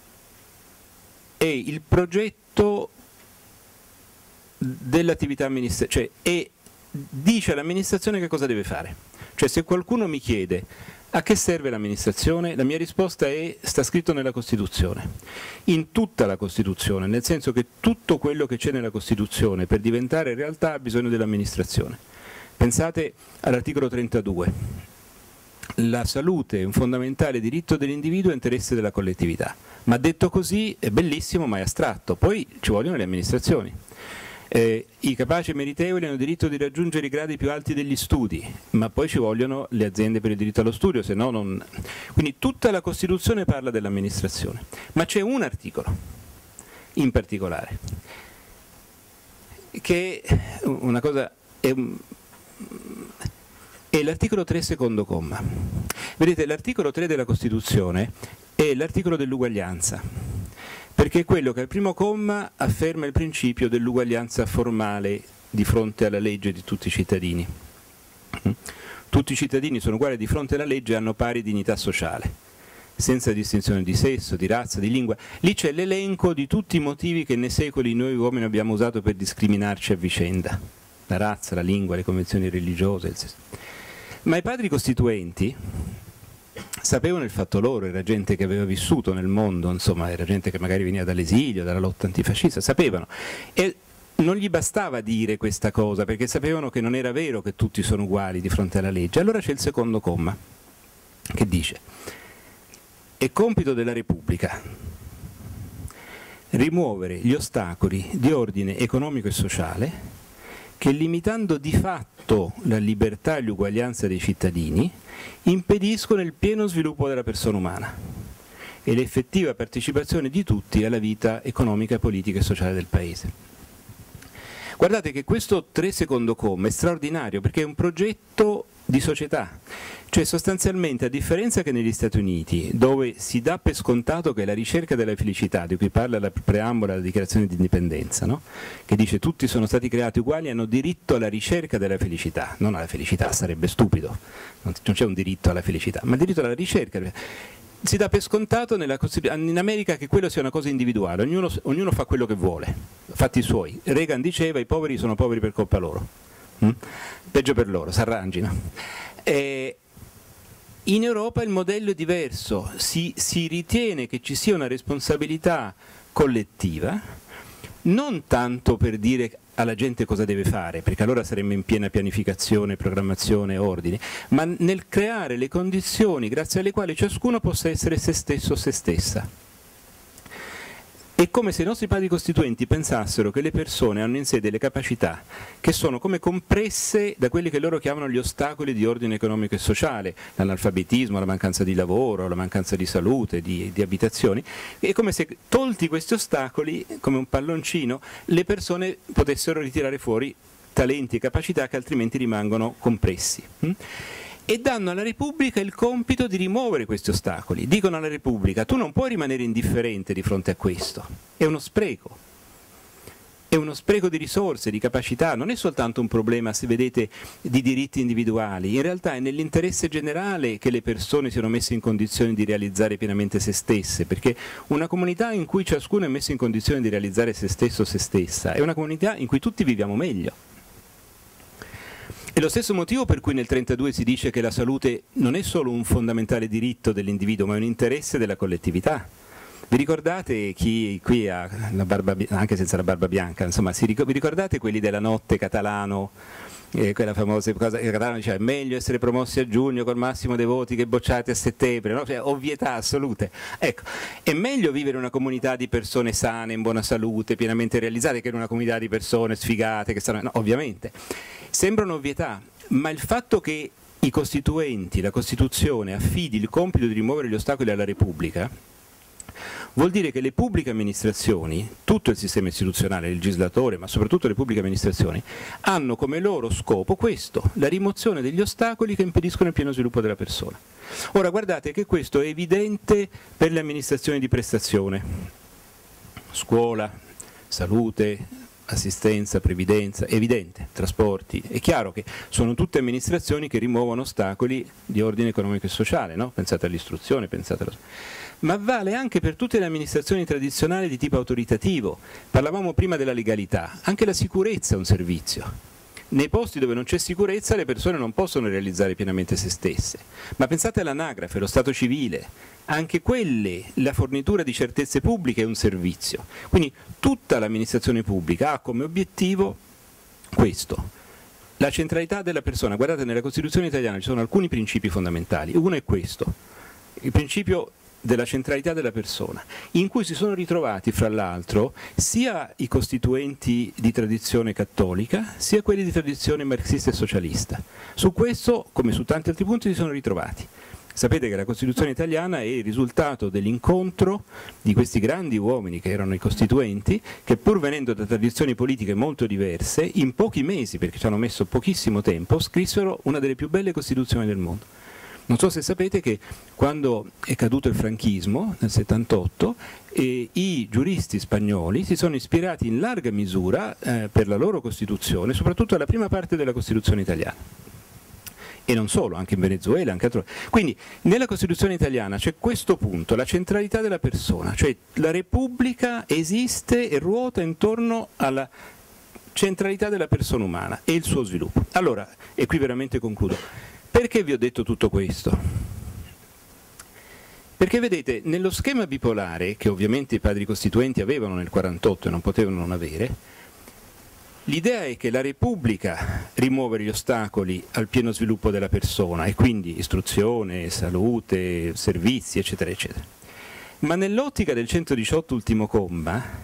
il progetto dell'attività amministrativa, cioè dice all'amministrazione che cosa deve fare. Cioè, se qualcuno mi chiede a che serve l'amministrazione, la mia risposta è: sta scritto nella Costituzione, in tutta la Costituzione, nel senso che tutto quello che c'è nella Costituzione per diventare realtà ha bisogno dell'amministrazione. Pensate all'articolo 32. La salute è un fondamentale diritto dell'individuo e interesse della collettività. Ma detto così è bellissimo, ma è astratto. Poi ci vogliono le amministrazioni. I capaci e meritevoli hanno diritto di raggiungere i gradi più alti degli studi, ma poi ci vogliono le aziende per il diritto allo studio, se no non... Quindi tutta la Costituzione parla dell'amministrazione, ma c'è un articolo in particolare che è una cosa... è l'articolo 3 secondo comma. Vedete, l'articolo 3 della Costituzione è l'articolo dell'uguaglianza, perché è quello che al primo comma afferma il principio dell'uguaglianza formale di fronte alla legge di tutti i cittadini. Tutti i cittadini sono uguali di fronte alla legge e hanno pari dignità sociale, senza distinzione di sesso, di razza, di lingua. Lì c'è l'elenco di tutti i motivi che nei secoli noi uomini abbiamo usato per discriminarci a vicenda: la razza, la lingua, le convenzioni religiose. Ma i padri costituenti sapevano il fatto loro, era gente che aveva vissuto nel mondo, insomma, era gente che magari veniva dall'esilio, dalla lotta antifascista, sapevano. E non gli bastava dire questa cosa, perché sapevano che non era vero che tutti sono uguali di fronte alla legge. Allora c'è il secondo comma, che dice: è compito della Repubblica rimuovere gli ostacoli di ordine economico e sociale che, limitando di fatto la libertà e l'uguaglianza dei cittadini, impediscono il pieno sviluppo della persona umana e l'effettiva partecipazione di tutti alla vita economica, politica e sociale del Paese. Guardate che questo 3 secondo comma è straordinario, perché è un progetto di società, cioè sostanzialmente, a differenza che negli Stati Uniti, dove si dà per scontato che la ricerca della felicità, di cui parla la preambola della dichiarazione di indipendenza, no? Che dice tutti sono stati creati uguali e hanno diritto alla ricerca della felicità, non alla felicità, sarebbe stupido, non c'è un diritto alla felicità, ma il diritto alla ricerca. Si dà per scontato in America che quello sia una cosa individuale, ognuno fa quello che vuole, fatti suoi. Reagan diceva: i poveri sono poveri per colpa loro, peggio per loro, si arrangino. In Europa il modello è diverso, si ritiene che ci sia una responsabilità collettiva, non tanto per dire alla gente cosa deve fare, perché allora saremmo in piena pianificazione, programmazione, ordine, ma nel creare le condizioni grazie alle quali ciascuno possa essere se stesso o se stessa. È come se i nostri padri costituenti pensassero che le persone hanno in sé delle capacità che sono come compresse da quelli che loro chiamano gli ostacoli di ordine economico e sociale, l'analfabetismo, la mancanza di lavoro, la mancanza di salute, di abitazioni. È come se, tolti questi ostacoli, come un palloncino, le persone potessero ritirare fuori talenti e capacità che altrimenti rimangono compressi. E danno alla Repubblica il compito di rimuovere questi ostacoli. Dicono alla Repubblica: tu non puoi rimanere indifferente di fronte a questo, è uno spreco di risorse, di capacità, non è soltanto un problema, se vedete, di diritti individuali, in realtà è nell'interesse generale che le persone siano messe in condizione di realizzare pienamente se stesse, perché una comunità in cui ciascuno è messo in condizione di realizzare se stesso o se stessa è una comunità in cui tutti viviamo meglio. È lo stesso motivo per cui nel 1932 si dice che la salute non è solo un fondamentale diritto dell'individuo, ma è un interesse della collettività. Vi ricordate chi qui ha la barba, anche senza la barba bianca, insomma, vi ricordate quelli della notte Catalano, quella famosa cosa che Catalano diceva: è meglio essere promossi a giugno col massimo dei voti che bocciati a settembre, no? Cioè, ovvietà assolute. Ecco, è meglio vivere in una comunità di persone sane, in buona salute, pienamente realizzate, che in una comunità di persone sfigate, che stanno... No, ovviamente. Sembra un'ovvietà, ma il fatto che i costituenti, la Costituzione, affidi il compito di rimuovere gli ostacoli alla Repubblica vuol dire che le pubbliche amministrazioni, tutto il sistema istituzionale, il legislatore, ma soprattutto le pubbliche amministrazioni, hanno come loro scopo questo: la rimozione degli ostacoli che impediscono il pieno sviluppo della persona. Ora guardate che questo è evidente per le amministrazioni di prestazione, scuola, salute, assistenza, previdenza, evidente, trasporti. È chiaro che sono tutte amministrazioni che rimuovono ostacoli di ordine economico e sociale, no? Pensate all'istruzione, pensate allo... Ma vale anche per tutte le amministrazioni tradizionali di tipo autoritativo. Parlavamo prima della legalità, anche la sicurezza è un servizio. Nei posti dove non c'è sicurezza le persone non possono realizzare pienamente se stesse. Ma pensate all'anagrafe, lo Stato civile, anche quelle, la fornitura di certezze pubbliche è un servizio. Quindi tutta l'amministrazione pubblica ha come obiettivo questo, la centralità della persona. Guardate, nella Costituzione italiana ci sono alcuni principi fondamentali, uno è questo, il principio della centralità della persona, in cui si sono ritrovati fra l'altro sia i costituenti di tradizione cattolica sia quelli di tradizione marxista e socialista. Su questo, come su tanti altri punti, si sono ritrovati. Sapete che la Costituzione italiana è il risultato dell'incontro di questi grandi uomini che erano i costituenti, che pur venendo da tradizioni politiche molto diverse, in pochi mesi, perché ci hanno messo pochissimo tempo, scrissero una delle più belle Costituzioni del mondo. Non so se sapete che quando è caduto il franchismo, nel 78, i giuristi spagnoli si sono ispirati in larga misura per la loro Costituzione, soprattutto alla prima parte della Costituzione italiana. E non solo, anche in Venezuela, anche altrove. Quindi nella Costituzione italiana c'è questo punto, la centralità della persona, cioè la Repubblica esiste e ruota intorno alla centralità della persona umana e il suo sviluppo. Allora, e qui veramente concludo. Perché vi ho detto tutto questo? Perché vedete, nello schema bipolare, che ovviamente i padri costituenti avevano nel 48 e non potevano non avere, l'idea è che la Repubblica rimuove gli ostacoli al pieno sviluppo della persona, e quindi istruzione, salute, servizi, eccetera, eccetera. Ma nell'ottica del 118 ultimo comma,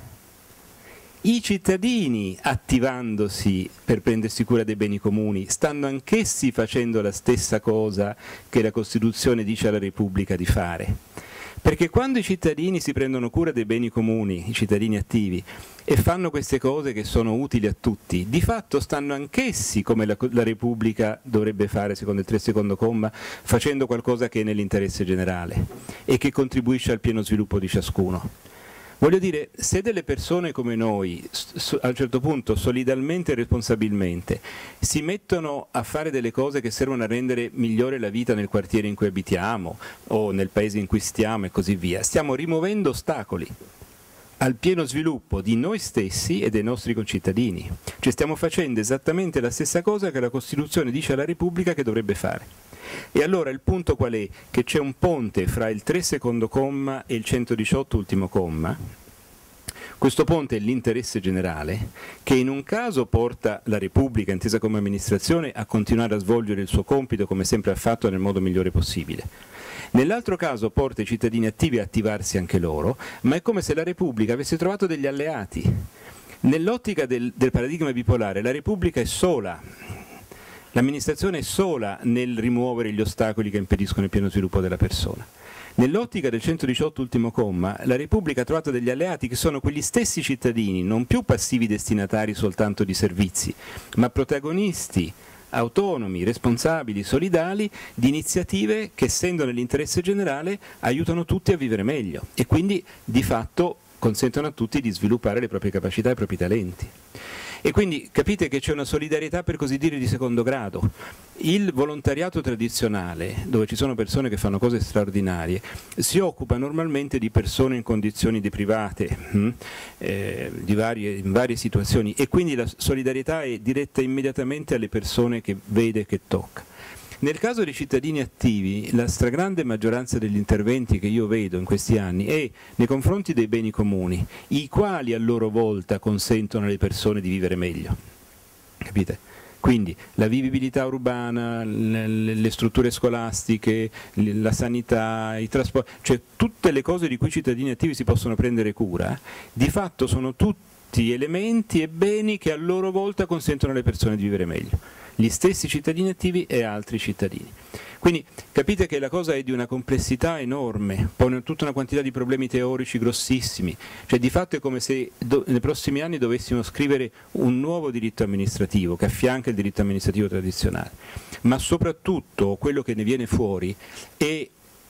i cittadini, attivandosi per prendersi cura dei beni comuni, stanno anch'essi facendo la stessa cosa che la Costituzione dice alla Repubblica di fare. Perché quando i cittadini si prendono cura dei beni comuni, i cittadini attivi, e fanno queste cose che sono utili a tutti, di fatto stanno anch'essi, come la Repubblica dovrebbe fare secondo il 3 secondo comma, facendo qualcosa che è nell'interesse generale e che contribuisce al pieno sviluppo di ciascuno. Voglio dire, se delle persone come noi, a un certo punto, solidalmente e responsabilmente, si mettono a fare delle cose che servono a rendere migliore la vita nel quartiere in cui abitiamo o nel paese in cui stiamo e così via, stiamo rimuovendo ostacoli al pieno sviluppo di noi stessi e dei nostri concittadini. Cioè stiamo facendo esattamente la stessa cosa che la Costituzione dice alla Repubblica che dovrebbe fare. E allora il punto qual è? Che c'è un ponte fra il 3 secondo comma e il 118 ultimo comma. Questo ponte è l'interesse generale, che in un caso porta la Repubblica, intesa come amministrazione, a continuare a svolgere il suo compito come sempre ha fatto nel modo migliore possibile. Nell'altro caso porta i cittadini attivi a attivarsi anche loro, ma è come se la Repubblica avesse trovato degli alleati. Nell'ottica del paradigma bipolare la Repubblica è sola, l'amministrazione è sola nel rimuovere gli ostacoli che impediscono il pieno sviluppo della persona. Nell'ottica del 118 ultimo comma, la Repubblica ha trovato degli alleati che sono quegli stessi cittadini, non più passivi destinatari soltanto di servizi, ma protagonisti autonomi, responsabili, solidali di iniziative che, essendo nell'interesse generale, aiutano tutti a vivere meglio e quindi di fatto consentono a tutti di sviluppare le proprie capacità e i propri talenti. E quindi capite che c'è una solidarietà, per così dire, di secondo grado. Il volontariato tradizionale, dove ci sono persone che fanno cose straordinarie, si occupa normalmente di persone in condizioni deprivate, in varie situazioni, e quindi la solidarietà è diretta immediatamente alle persone che vede e che tocca. Nel caso dei cittadini attivi, la stragrande maggioranza degli interventi che io vedo in questi anni è nei confronti dei beni comuni, i quali a loro volta consentono alle persone di vivere meglio. Capite? Quindi la vivibilità urbana, le strutture scolastiche, la sanità, i trasporti, cioè tutte le cose di cui i cittadini attivi si possono prendere cura, di fatto sono tutti elementi e beni che a loro volta consentono alle persone di vivere meglio. Gli stessi cittadini attivi e altri cittadini. Quindi capite che la cosa è di una complessità enorme, pone tutta una quantità di problemi teorici grossissimi, cioè di fatto è come se nei prossimi anni dovessimo scrivere un nuovo diritto amministrativo che affianca il diritto amministrativo tradizionale, ma soprattutto quello che ne viene fuori è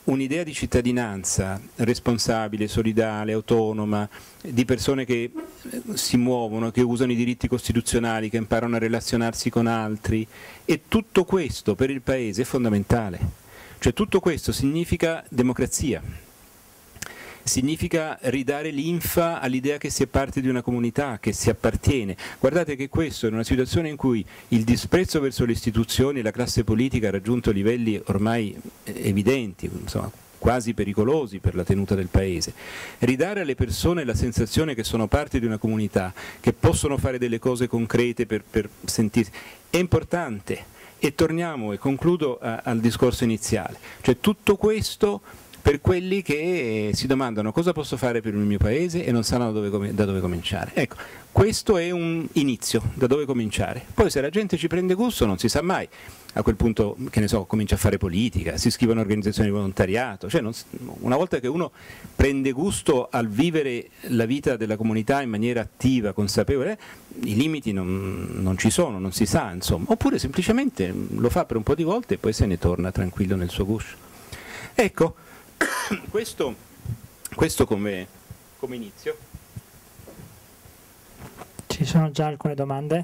un'idea di cittadinanza responsabile, solidale, autonoma, di persone che si muovono, che usano i diritti costituzionali, che imparano a relazionarsi con altri, e tutto questo per il Paese è fondamentale. Cioè tutto questo significa democrazia, significa ridare linfa all'idea che si è parte di una comunità, che si appartiene. Guardate che questo, in una situazione in cui il disprezzo verso le istituzioni e la classe politica ha raggiunto livelli ormai evidenti, insomma, quasi pericolosi per la tenuta del Paese, ridare alle persone la sensazione che sono parte di una comunità, che possono fare delle cose concrete per sentirsi, è importante. E torniamo, e concludo, al discorso iniziale, cioè tutto questo per quelli che si domandano cosa posso fare per il mio paese e non sanno da dove cominciare. Ecco, questo è un inizio, da dove cominciare. Poi se la gente ci prende gusto non si sa mai, a quel punto, che ne so, comincia a fare politica, si iscrive a un'organizzazione di volontariato, cioè una volta che uno prende gusto al vivere la vita della comunità in maniera attiva, consapevole, i limiti non ci sono, non si sa, insomma, oppure semplicemente lo fa per un po' di volte e poi se ne torna tranquillo nel suo guscio. Ecco, questo come inizio. Ci sono già alcune domande?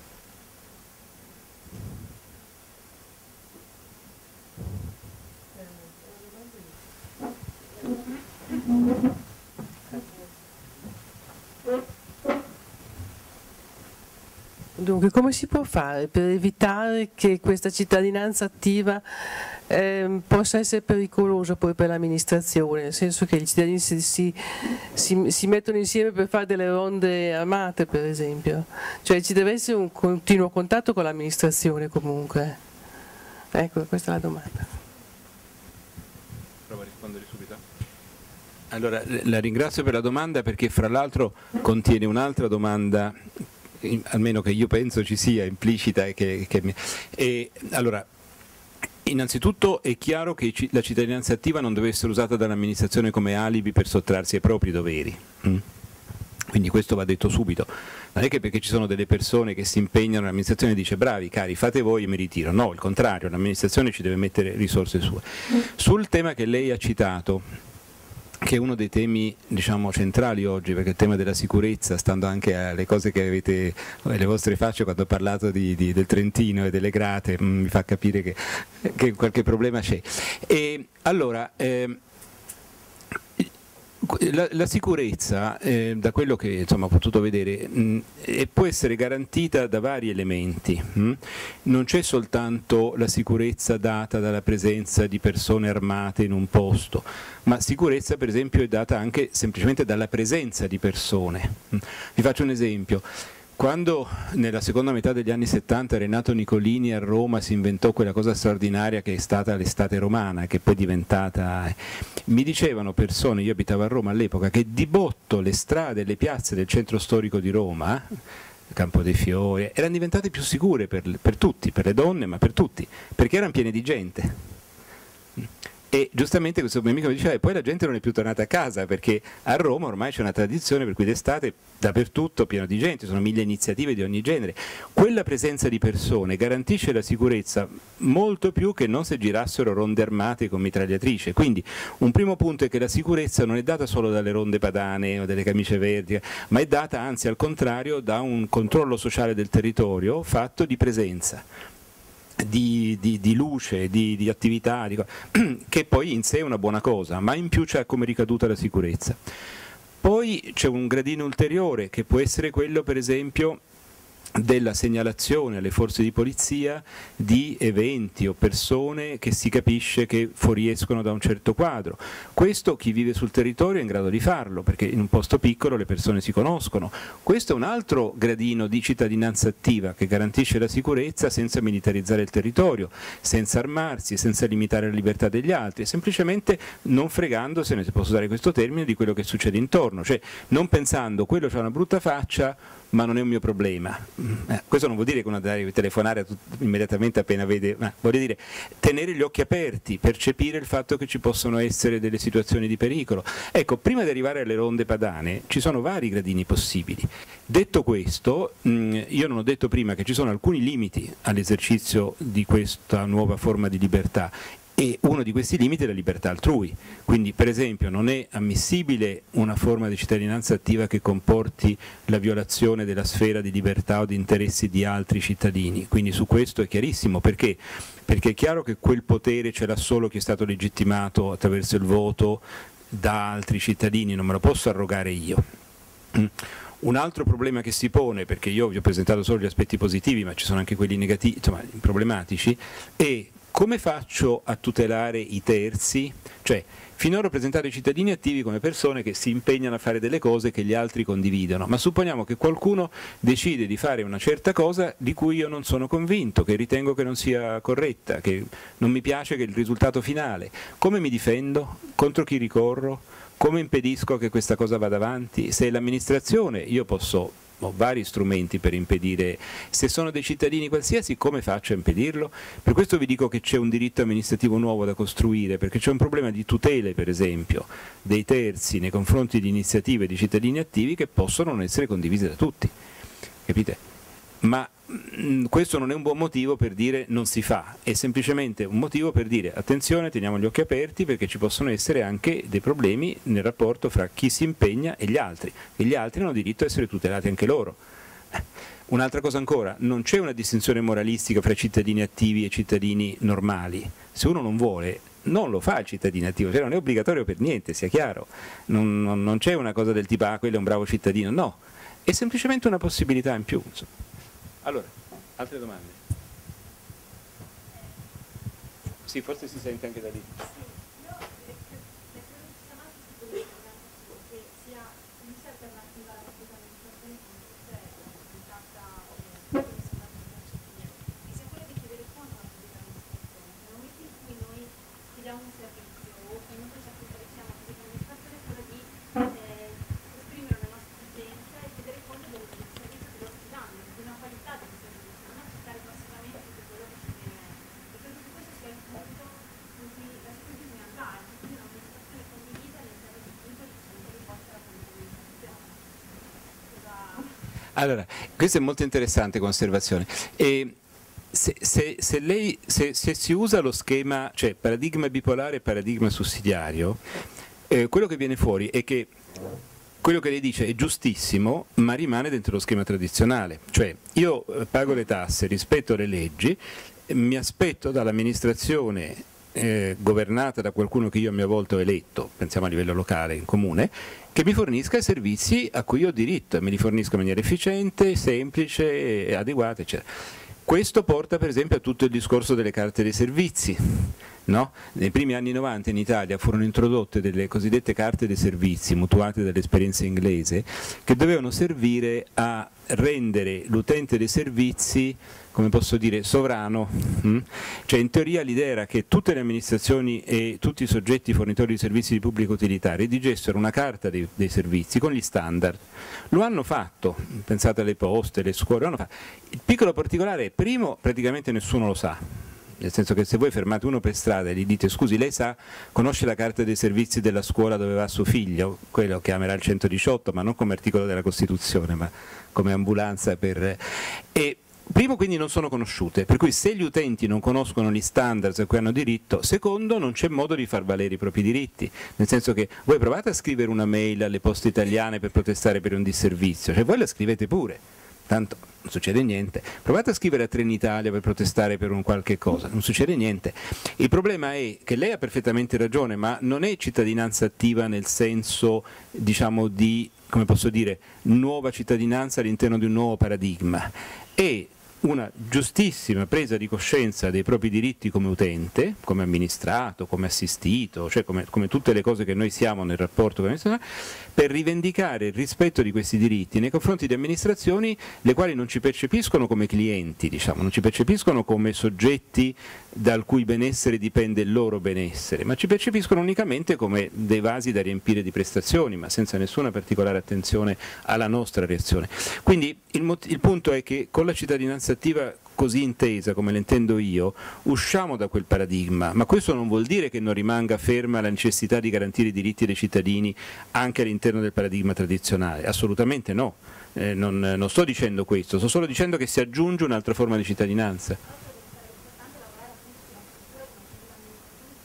Dunque, come si può fare per evitare che questa cittadinanza attiva possa essere pericolosa poi per l'amministrazione, nel senso che i cittadini si mettono insieme per fare delle ronde armate, per esempio? Cioè ci deve essere un continuo contatto con l'amministrazione comunque. Ecco, questa è la domanda. Provo a rispondere subito. Allora, la ringrazio per la domanda, perché fra l'altro contiene un'altra domanda, almeno che io penso ci sia implicita, allora, innanzitutto è chiaro che la cittadinanza attiva non deve essere usata dall'amministrazione come alibi per sottrarsi ai propri doveri. Quindi questo va detto subito. Non è che perché ci sono delle persone che si impegnano, l'amministrazione dice bravi, cari, fate voi e mi ritiro. No, il contrario, l'amministrazione ci deve mettere risorse sue. Sul tema che lei ha citato, che è uno dei temi, diciamo, centrali oggi, perché il tema della sicurezza, stando anche alle cose che avete, le vostre facce quando ho parlato del Trentino e delle grate, mi fa capire che qualche problema c'è. E allora, la sicurezza, da quello che insomma, ho potuto vedere, può essere garantita da vari elementi. Non c'è soltanto la sicurezza data dalla presenza di persone armate in un posto, ma sicurezza per esempio è data anche semplicemente dalla presenza di persone. Vi faccio un esempio. Quando nella seconda metà degli anni 70 Renato Nicolini a Roma si inventò quella cosa straordinaria che è stata l'estate romana, che poi è diventata... Mi dicevano persone, io abitavo a Roma all'epoca, che di botto le strade e le piazze del centro storico di Roma, Campo dei Fiori, erano diventate più sicure per tutti, per le donne, ma per tutti, perché erano piene di gente. E giustamente questo mio amico mi diceva, e poi la gente non è più tornata a casa, perché a Roma ormai c'è una tradizione per cui d'estate dappertutto pieno di gente, sono 1000 iniziative di ogni genere. Quella presenza di persone garantisce la sicurezza molto più che non se girassero ronde armate con mitragliatrice. Quindi un primo punto è che la sicurezza non è data solo dalle ronde padane o delle camicie verdi, ma è data anzi al contrario da un controllo sociale del territorio fatto di presenza. Di luce, di attività, che poi in sé è una buona cosa, ma in più c'è come ricaduta la sicurezza. Poi c'è un gradino ulteriore che può essere quello per esempio della segnalazione alle forze di polizia di eventi o persone che si capisce che fuoriescono da un certo quadro. Questo chi vive sul territorio è in grado di farlo, perché in un posto piccolo le persone si conoscono. Questo è un altro gradino di cittadinanza attiva che garantisce la sicurezza senza militarizzare il territorio, senza armarsi, senza limitare la libertà degli altri, semplicemente non fregandosene, se posso usare questo termine, di quello che succede intorno, cioè non pensando quello c'ha una brutta faccia ma non è un mio problema. Questo non vuol dire che uno deve telefonare immediatamente appena vede, ma vuol dire tenere gli occhi aperti, percepire il fatto che ci possono essere delle situazioni di pericolo. Ecco, prima di arrivare alle ronde padane ci sono vari gradini possibili. Detto questo, io non ho detto prima che ci sono alcuni limiti all'esercizio di questa nuova forma di libertà, E uno di questi limiti è la libertà altrui, quindi per esempio non è ammissibile una forma di cittadinanza attiva che comporti la violazione della sfera di libertà o di interessi di altri cittadini, quindi su questo è chiarissimo, perché è chiaro che quel potere ce l'ha solo chi è stato legittimato attraverso il voto da altri cittadini, non me lo posso arrogare io. Un altro problema che si pone, perché io vi ho presentato solo gli aspetti positivi, ma ci sono anche quelli negativi, insomma, problematici, è come faccio a tutelare i terzi? Cioè, finora ho presentato i cittadini attivi come persone che si impegnano a fare delle cose che gli altri condividono, ma supponiamo che qualcuno decide di fare una certa cosa di cui io non sono convinto, che ritengo che non sia corretta, che non mi piace che il risultato finale. Come mi difendo? Contro chi ricorro? Come impedisco che questa cosa vada avanti? Se è l'amministrazione, io ho vari strumenti per impedire. Se sono dei cittadini qualsiasi, come faccio a impedirlo? Per questo vi dico che c'è un diritto amministrativo nuovo da costruire, perché c'è un problema di tutele, per esempio, dei terzi nei confronti di iniziative di cittadini attivi che possono non essere condivise da tutti, capite? Ma questo non è un buon motivo per dire non si fa, è semplicemente un motivo per dire attenzione, teniamo gli occhi aperti, perché ci possono essere anche dei problemi nel rapporto fra chi si impegna e gli altri hanno diritto a essere tutelati anche loro. Un'altra cosa ancora, non c'è una distinzione moralistica fra cittadini attivi e cittadini normali. Se uno non vuole, non lo fa il cittadino attivo, cioè non è obbligatorio per niente, sia chiaro, non c'è una cosa del tipo quello è un bravo cittadino, no, è semplicemente una possibilità in più, insomma. Allora, altre domande? Sì, forse si sente anche da lì. Allora, questo è molto interessante come osservazione. Se si usa lo schema, cioè paradigma bipolare e paradigma sussidiario, quello che viene fuori è che quello che lei dice è giustissimo, ma rimane dentro lo schema tradizionale. Cioè, io pago le tasse, rispetto le leggi, mi aspetto dall'amministrazione governata da qualcuno che io a mia volta ho eletto, pensiamo a livello locale, in comune, che mi fornisca i servizi a cui ho diritto e me li fornisca in maniera efficiente, semplice, adeguata, eccetera. Questo porta per esempio a tutto il discorso delle carte dei servizi. No? Nei primi anni 90 in Italia furono introdotte delle cosiddette carte dei servizi, mutuate dall'esperienza inglese, che dovevano servire a rendere l'utente dei servizi, come posso dire, sovrano. Cioè in teoria l'idea era che tutte le amministrazioni e tutti i soggetti fornitori di servizi di pubblica utilità redigessero una carta dei servizi con gli standard. Lo hanno fatto, pensate alle poste, alle scuole, lo hanno fatto. Il piccolo particolare è, primo, praticamente nessuno lo sa. Nel senso che se voi fermate uno per strada e gli dite scusi, lei conosce la carta dei servizi della scuola dove va suo figlio, quello chiamerà il 118, ma non come articolo della Costituzione, ma come ambulanza per... Primo, quindi non sono conosciute, per cui se gli utenti non conoscono gli standards a cui hanno diritto, secondo, non c'è modo di far valere i propri diritti, nel senso che voi provate a scrivere una mail alle poste italiane per protestare per un disservizio, cioè voi la scrivete pure, tanto non succede niente. Provate a scrivere a Trenitalia per protestare per un qualche cosa, non succede niente. Il problema è che lei ha perfettamente ragione, ma non è cittadinanza attiva nel senso, diciamo, di, come posso dire, nuova cittadinanza all'interno di un nuovo paradigma. È una giustissima presa di coscienza dei propri diritti come utente, come amministrato, come assistito, cioè come tutte le cose che noi siamo nel rapporto con l'amministrazione, per rivendicare il rispetto di questi diritti nei confronti di amministrazioni le quali non ci percepiscono come clienti, diciamo, non ci percepiscono come soggetti dal cui benessere dipende il loro benessere, ma ci percepiscono unicamente come dei vasi da riempire di prestazioni, ma senza nessuna particolare attenzione alla nostra reazione. Quindi il punto è che con la cittadinanza attiva così intesa come la intendo io, usciamo da quel paradigma, ma questo non vuol dire che non rimanga ferma la necessità di garantire i diritti dei cittadini anche all'interno del paradigma tradizionale, assolutamente no, non sto dicendo questo, sto solo dicendo che si aggiunge un'altra forma di cittadinanza.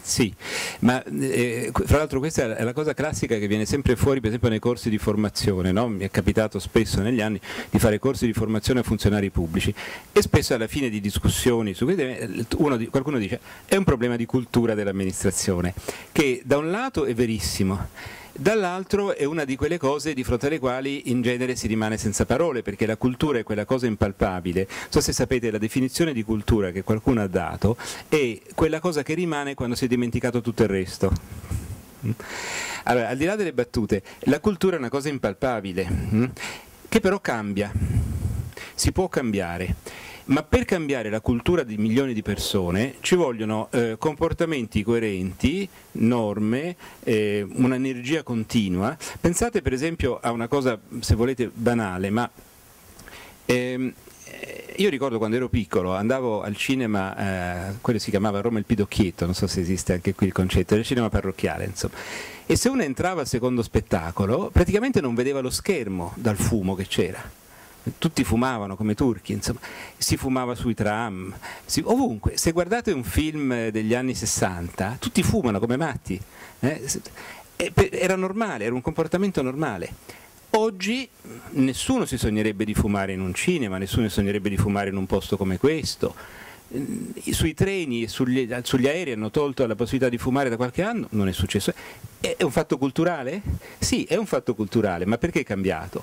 Sì, ma fra l'altro questa è la cosa classica che viene sempre fuori, per esempio nei corsi di formazione, no? Mi è capitato spesso negli anni di fare corsi di formazione a funzionari pubblici e spesso alla fine di discussioni su qualcuno dice è un problema di cultura dell'amministrazione, che da un lato è verissimo, dall'altro è una di quelle cose di fronte alle quali in genere si rimane senza parole, perché la cultura è quella cosa impalpabile. Non so se sapete, la definizione di cultura che qualcuno ha dato è quella cosa che rimane quando si è dimenticato tutto il resto. Allora, al di là delle battute, la cultura è una cosa impalpabile, che però cambia, si può cambiare. Ma per cambiare la cultura di milioni di persone ci vogliono comportamenti coerenti, norme, un'energia continua. Pensate per esempio a una cosa, se volete, banale, ma io ricordo quando ero piccolo, andavo al cinema, quello si chiamava Roma il Pidocchietto, non so se esiste anche qui il concetto, era il cinema parrocchiale, insomma. E se uno entrava al secondo spettacolo, praticamente non vedeva lo schermo dal fumo che c'era. Tutti fumavano come turchi, insomma, si fumava sui tram, ovunque. Se guardate un film degli anni 60, tutti fumano come matti, era normale, era un comportamento normale. Oggi nessuno si sognerebbe di fumare in un cinema, nessuno si sognerebbe di fumare in un posto come questo. Sui treni e sugli aerei hanno tolto la possibilità di fumare da qualche anno, non è successo. È un fatto culturale? Sì, è un fatto culturale, ma perché è cambiato?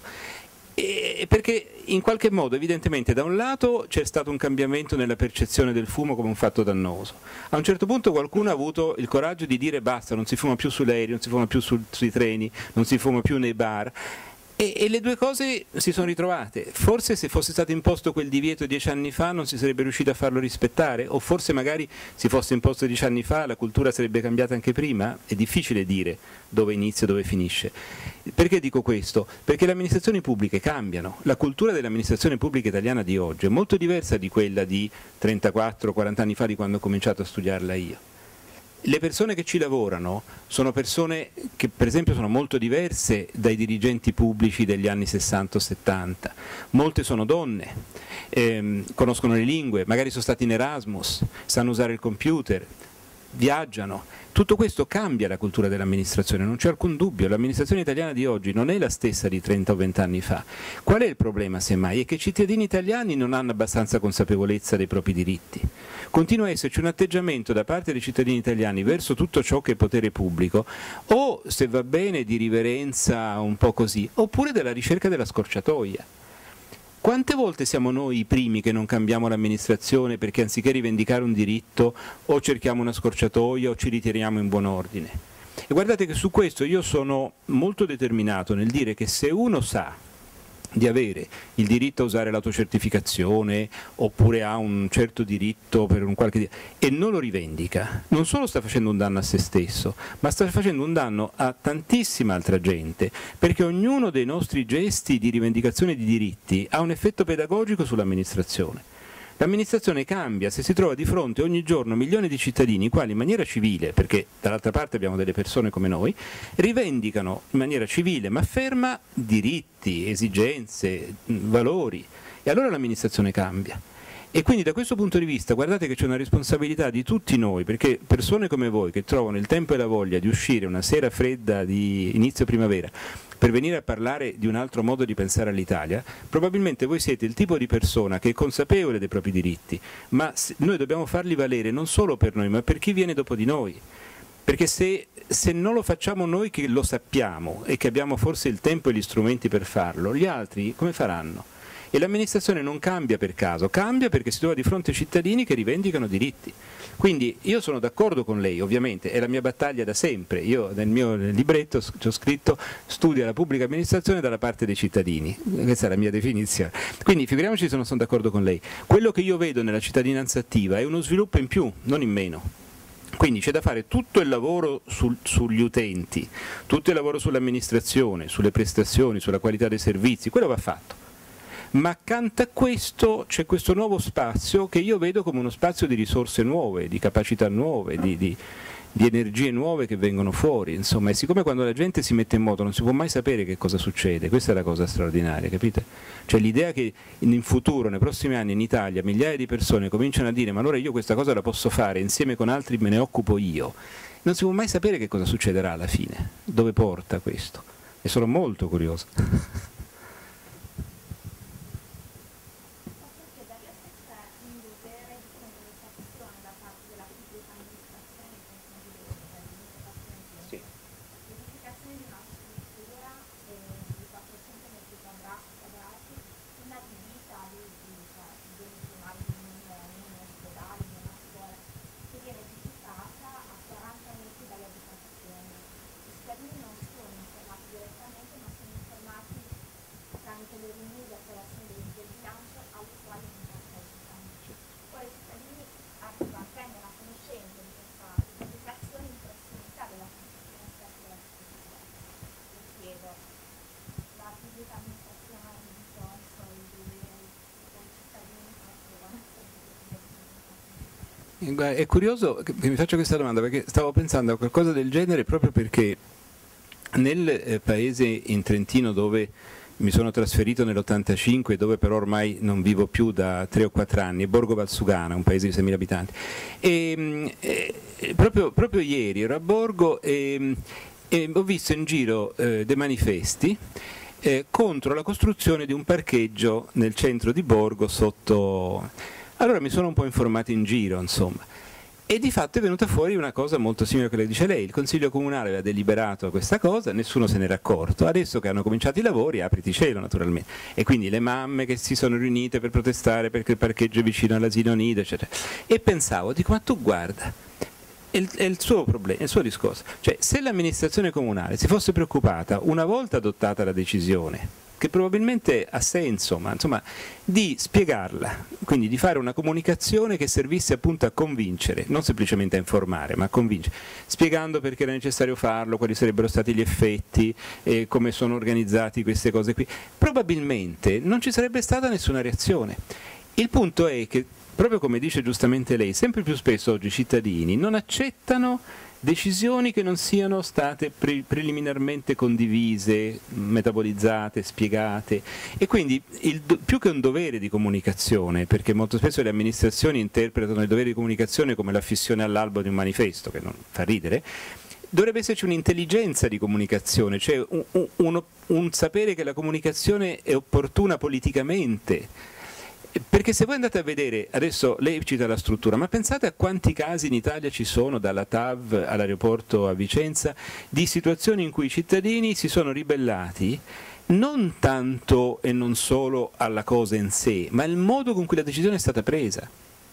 Perché in qualche modo evidentemente da un lato c'è stato un cambiamento nella percezione del fumo come un fatto dannoso. A un certo punto qualcuno ha avuto il coraggio di dire basta, non si fuma più sugli aerei, non si fuma più sui treni, non si fuma più nei bar. E le due cose si sono ritrovate. Forse se fosse stato imposto quel divieto 10 anni fa non si sarebbe riuscito a farlo rispettare, o forse magari si fosse imposto 10 anni fa la cultura sarebbe cambiata anche prima. È difficile dire dove inizia e dove finisce. Perché dico questo? Perché le amministrazioni pubbliche cambiano. La cultura dell'amministrazione pubblica italiana di oggi è molto diversa di quella di 34-40 anni fa, di quando ho cominciato a studiarla io. Le persone che ci lavorano sono persone che per esempio sono molto diverse dai dirigenti pubblici degli anni 60 o 70. Molte sono donne, conoscono le lingue, magari sono stati in Erasmus, sanno usare il computer, viaggiano. Tutto questo cambia la cultura dell'amministrazione, non c'è alcun dubbio. L'amministrazione italiana di oggi non è la stessa di 30 o 20 anni fa. Qual è il problema semmai? È che i cittadini italiani non hanno abbastanza consapevolezza dei propri diritti. Continua a esserci un atteggiamento da parte dei cittadini italiani verso tutto ciò che è potere pubblico, o se va bene di riverenza un po' così, oppure della ricerca della scorciatoia. Quante volte siamo noi i primi che non cambiamo l'amministrazione perché anziché rivendicare un diritto o cerchiamo una scorciatoia o ci ritiriamo in buon ordine? E guardate che su questo io sono molto determinato nel dire che se uno sa di avere il diritto a usare l'autocertificazione oppure ha un certo diritto per un qualche e non lo rivendica, non solo sta facendo un danno a se stesso, ma sta facendo un danno a tantissima altra gente, perché ognuno dei nostri gesti di rivendicazione di diritti ha un effetto pedagogico sull'amministrazione. L'amministrazione cambia se si trova di fronte ogni giorno milioni di cittadini i quali in maniera civile, perché dall'altra parte abbiamo delle persone come noi, rivendicano in maniera civile ma ferma diritti, esigenze, valori, e allora l'amministrazione cambia. E quindi da questo punto di vista guardate che c'è una responsabilità di tutti noi, perché persone come voi che trovano il tempo e la voglia di uscire una sera fredda di inizio primavera per venire a parlare di un altro modo di pensare all'Italia, probabilmente voi siete il tipo di persona che è consapevole dei propri diritti, ma noi dobbiamo farli valere non solo per noi, ma per chi viene dopo di noi. Perché se non lo facciamo noi che lo sappiamo e che abbiamo forse il tempo e gli strumenti per farlo, gli altri come faranno? E l'amministrazione non cambia per caso, cambia perché si trova di fronte ai cittadini che rivendicano diritti. Quindi io sono d'accordo con lei, ovviamente, è la mia battaglia da sempre. Io nel mio libretto ci ho scritto studia la pubblica amministrazione dalla parte dei cittadini, questa è la mia definizione. Quindi figuriamoci se non sono d'accordo con lei. Quello che io vedo nella cittadinanza attiva è uno sviluppo in più, non in meno. Quindi c'è da fare tutto il lavoro sugli utenti, tutto il lavoro sull'amministrazione, sulle prestazioni, sulla qualità dei servizi, quello va fatto. Ma accanto a questo c'è questo nuovo spazio che io vedo come uno spazio di risorse nuove, di capacità nuove, di energie nuove che vengono fuori, insomma, e siccome quando la gente si mette in moto non si può mai sapere che cosa succede, questa è la cosa straordinaria, capite? Cioè l'idea che in futuro, nei prossimi anni in Italia, migliaia di persone cominciano a dire ma allora io questa cosa la posso fare, insieme con altri me ne occupo io, non si può mai sapere che cosa succederà alla fine, dove porta questo, e sono molto curioso. È curioso che mi faccia questa domanda perché stavo pensando a qualcosa del genere proprio perché nel paese in Trentino dove mi sono trasferito nell'85, dove però ormai non vivo più da 3 o 4 anni, Borgo Valsugana, un paese di 6.000 abitanti, proprio ieri ero a Borgo e ho visto in giro dei manifesti contro la costruzione di un parcheggio nel centro di Borgo sotto... Allora mi sono un po' informato in giro, insomma, e di fatto è venuta fuori una cosa molto simile a quella che dice lei. Il Consiglio Comunale aveva deliberato questa cosa, nessuno se n'era accorto. Adesso che hanno cominciato i lavori, apriti cielo naturalmente. E quindi le mamme che si sono riunite per protestare perché il parcheggio è vicino all'asilo nido, eccetera. E pensavo, dico, ma tu guarda, è il suo problema, il suo discorso. Cioè, se l'amministrazione comunale si fosse preoccupata, una volta adottata la decisione, che probabilmente ha senso, ma insomma, di spiegarla, quindi di fare una comunicazione che servisse appunto a convincere, non semplicemente a informare, ma a convincere, spiegando perché era necessario farlo, quali sarebbero stati gli effetti, come sono organizzati queste cose qui, probabilmente non ci sarebbe stata nessuna reazione. Il punto è che, proprio come dice giustamente lei, sempre più spesso oggi i cittadini non accettano decisioni che non siano state preliminarmente condivise, metabolizzate, spiegate, e quindi più che un dovere di comunicazione, perché molto spesso le amministrazioni interpretano il dovere di comunicazione come l'affissione all'albo di un manifesto, che non fa ridere, dovrebbe esserci un'intelligenza di comunicazione, cioè un sapere che la comunicazione è opportuna politicamente. Perché se voi andate a vedere, adesso lei cita la struttura, ma pensate a quanti casi in Italia ci sono, dalla TAV all'aeroporto a Vicenza, di situazioni in cui i cittadini si sono ribellati non tanto e non solo alla cosa in sé, ma il modo con cui la decisione è stata presa.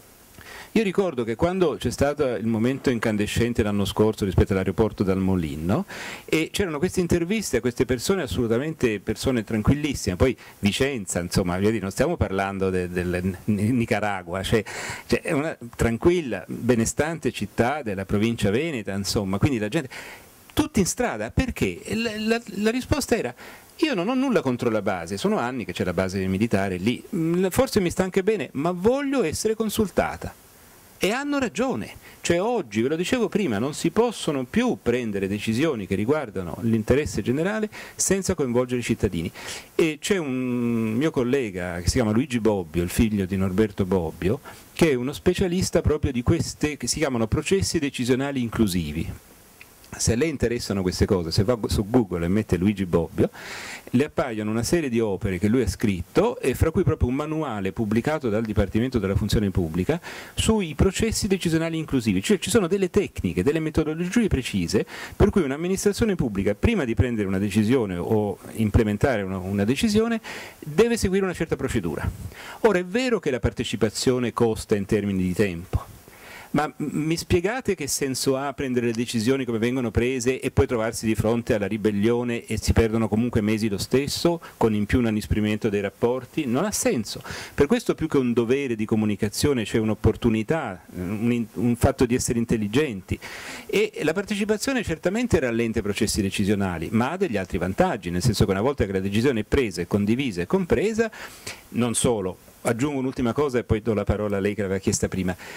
Io ricordo che quando c'è stato il momento incandescente l'anno scorso rispetto all'aeroporto dal Molino, e c'erano queste interviste a queste persone, assolutamente persone tranquillissime, poi Vicenza, insomma, non stiamo parlando del Nicaragua, cioè è una tranquilla, benestante città della provincia veneta, insomma, quindi la gente, tutti in strada, perché? La risposta era: io non ho nulla contro la base, sono anni che c'è la base militare lì, forse mi sta anche bene, ma voglio essere consultata. E hanno ragione, cioè oggi, ve lo dicevo prima, non si possono più prendere decisioni che riguardano l'interesse generale senza coinvolgere i cittadini. E c'è un mio collega che si chiama Luigi Bobbio, il figlio di Norberto Bobbio, che è uno specialista proprio di queste che si chiamano processi decisionali inclusivi. Se a lei interessano queste cose, se va su Google e mette Luigi Bobbio, le appaiono una serie di opere che lui ha scritto, e fra cui proprio un manuale pubblicato dal Dipartimento della Funzione Pubblica sui processi decisionali inclusivi, cioè ci sono delle tecniche, delle metodologie precise per cui un'amministrazione pubblica, prima di prendere una decisione o implementare una decisione, deve seguire una certa procedura. Ora è vero che la partecipazione costa in termini di tempo, ma mi spiegate che senso ha prendere le decisioni come vengono prese e poi trovarsi di fronte alla ribellione e si perdono comunque mesi lo stesso, con in più un inasprimento dei rapporti? Non ha senso. Per questo, più che un dovere di comunicazione, c'è un'opportunità, un fatto di essere intelligenti. E la partecipazione certamente rallenta i processi decisionali, ma ha degli altri vantaggi, nel senso che una volta che la decisione è presa, è condivisa e compresa, non solo, aggiungo un'ultima cosa e poi do la parola a lei che l'aveva chiesta prima,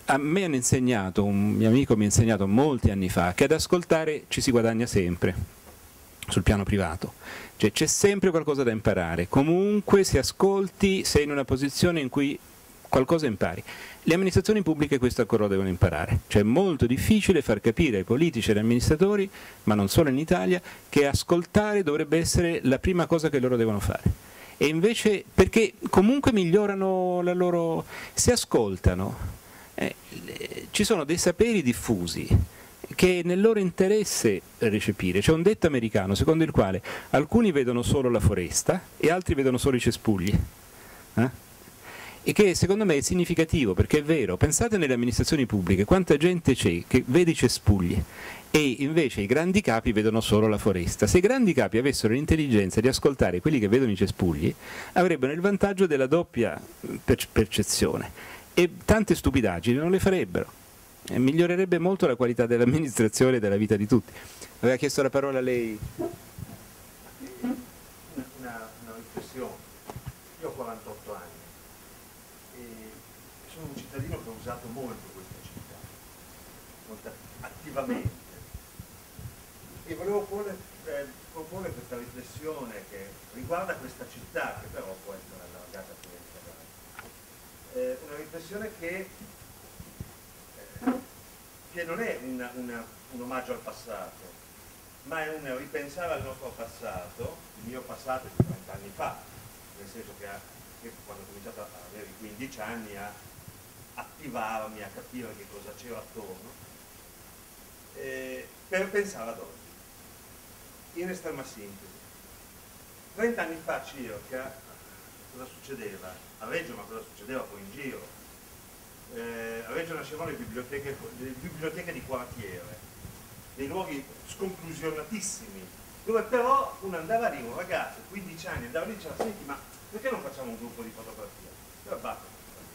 a me hanno insegnato, un mio amico mi ha insegnato molti anni fa, che ad ascoltare ci si guadagna sempre, sul piano privato. Cioè c'è sempre qualcosa da imparare, comunque se ascolti sei in una posizione in cui qualcosa impari. Le amministrazioni pubbliche questo ancora lo devono imparare, cioè è molto difficile far capire ai politici e agli amministratori, ma non solo in Italia, che ascoltare dovrebbe essere la prima cosa che loro devono fare. E invece, perché comunque migliorano la loro... se ascoltano, ci sono dei saperi diffusi che è nel loro interesse recepire. C'è un detto americano secondo il quale alcuni vedono solo la foresta e altri vedono solo i cespugli. E che secondo me è significativo, perché è vero, pensate nelle amministrazioni pubbliche quanta gente c'è che vede i cespugli e invece i grandi capi vedono solo la foresta. Se i grandi capi avessero l'intelligenza di ascoltare quelli che vedono i cespugli, avrebbero il vantaggio della doppia percezione e tante stupidaggini non le farebbero. Migliorerebbe molto la qualità dell'amministrazione e della vita di tutti. Aveva chiesto la parola lei? Una riflessione. Io ho 48 anni e sono un cittadino che ha usato molto questa città, molto attivamente. E volevo proporre questa riflessione che riguarda questa città, che però può essere allargata a una riflessione che non è un omaggio al passato, ma è un ripensare al nostro passato, il mio passato di 30 anni fa, nel senso che quando ho cominciato a avere i 15 anni a attivarmi, a capire che cosa c'era attorno, per pensare ad oggi. In estrema sintesi, 30 anni fa circa, cosa succedeva? A Reggio, ma cosa succedeva poi in giro? A Reggio nascevano le biblioteche di quartiere, dei luoghi sconclusionatissimi, dove però uno andava lì, un ragazzo, 15 anni, andava lì e diceva: senti, ma perché non facciamo un gruppo di fotografia? Io basta.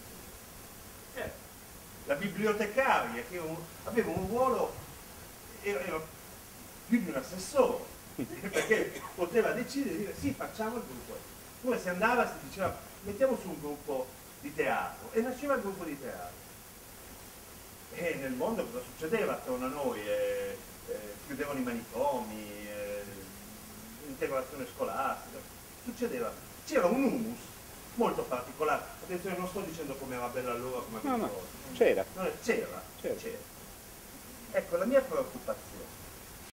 La bibliotecaria, che aveva un ruolo, era più di un assessore, perché poteva decidere di dire sì, facciamo il gruppo. Come si andava, si diceva mettiamo su un gruppo di teatro, e nasceva il gruppo di teatro. E nel mondo cosa succedeva attorno a noi? Chiudevano i manicomi, integrazione scolastica, succedeva, c'era un humus molto particolare. Attenzione, non sto dicendo come era bella allora, come no, c'era. C'era. Ecco, la mia preoccupazione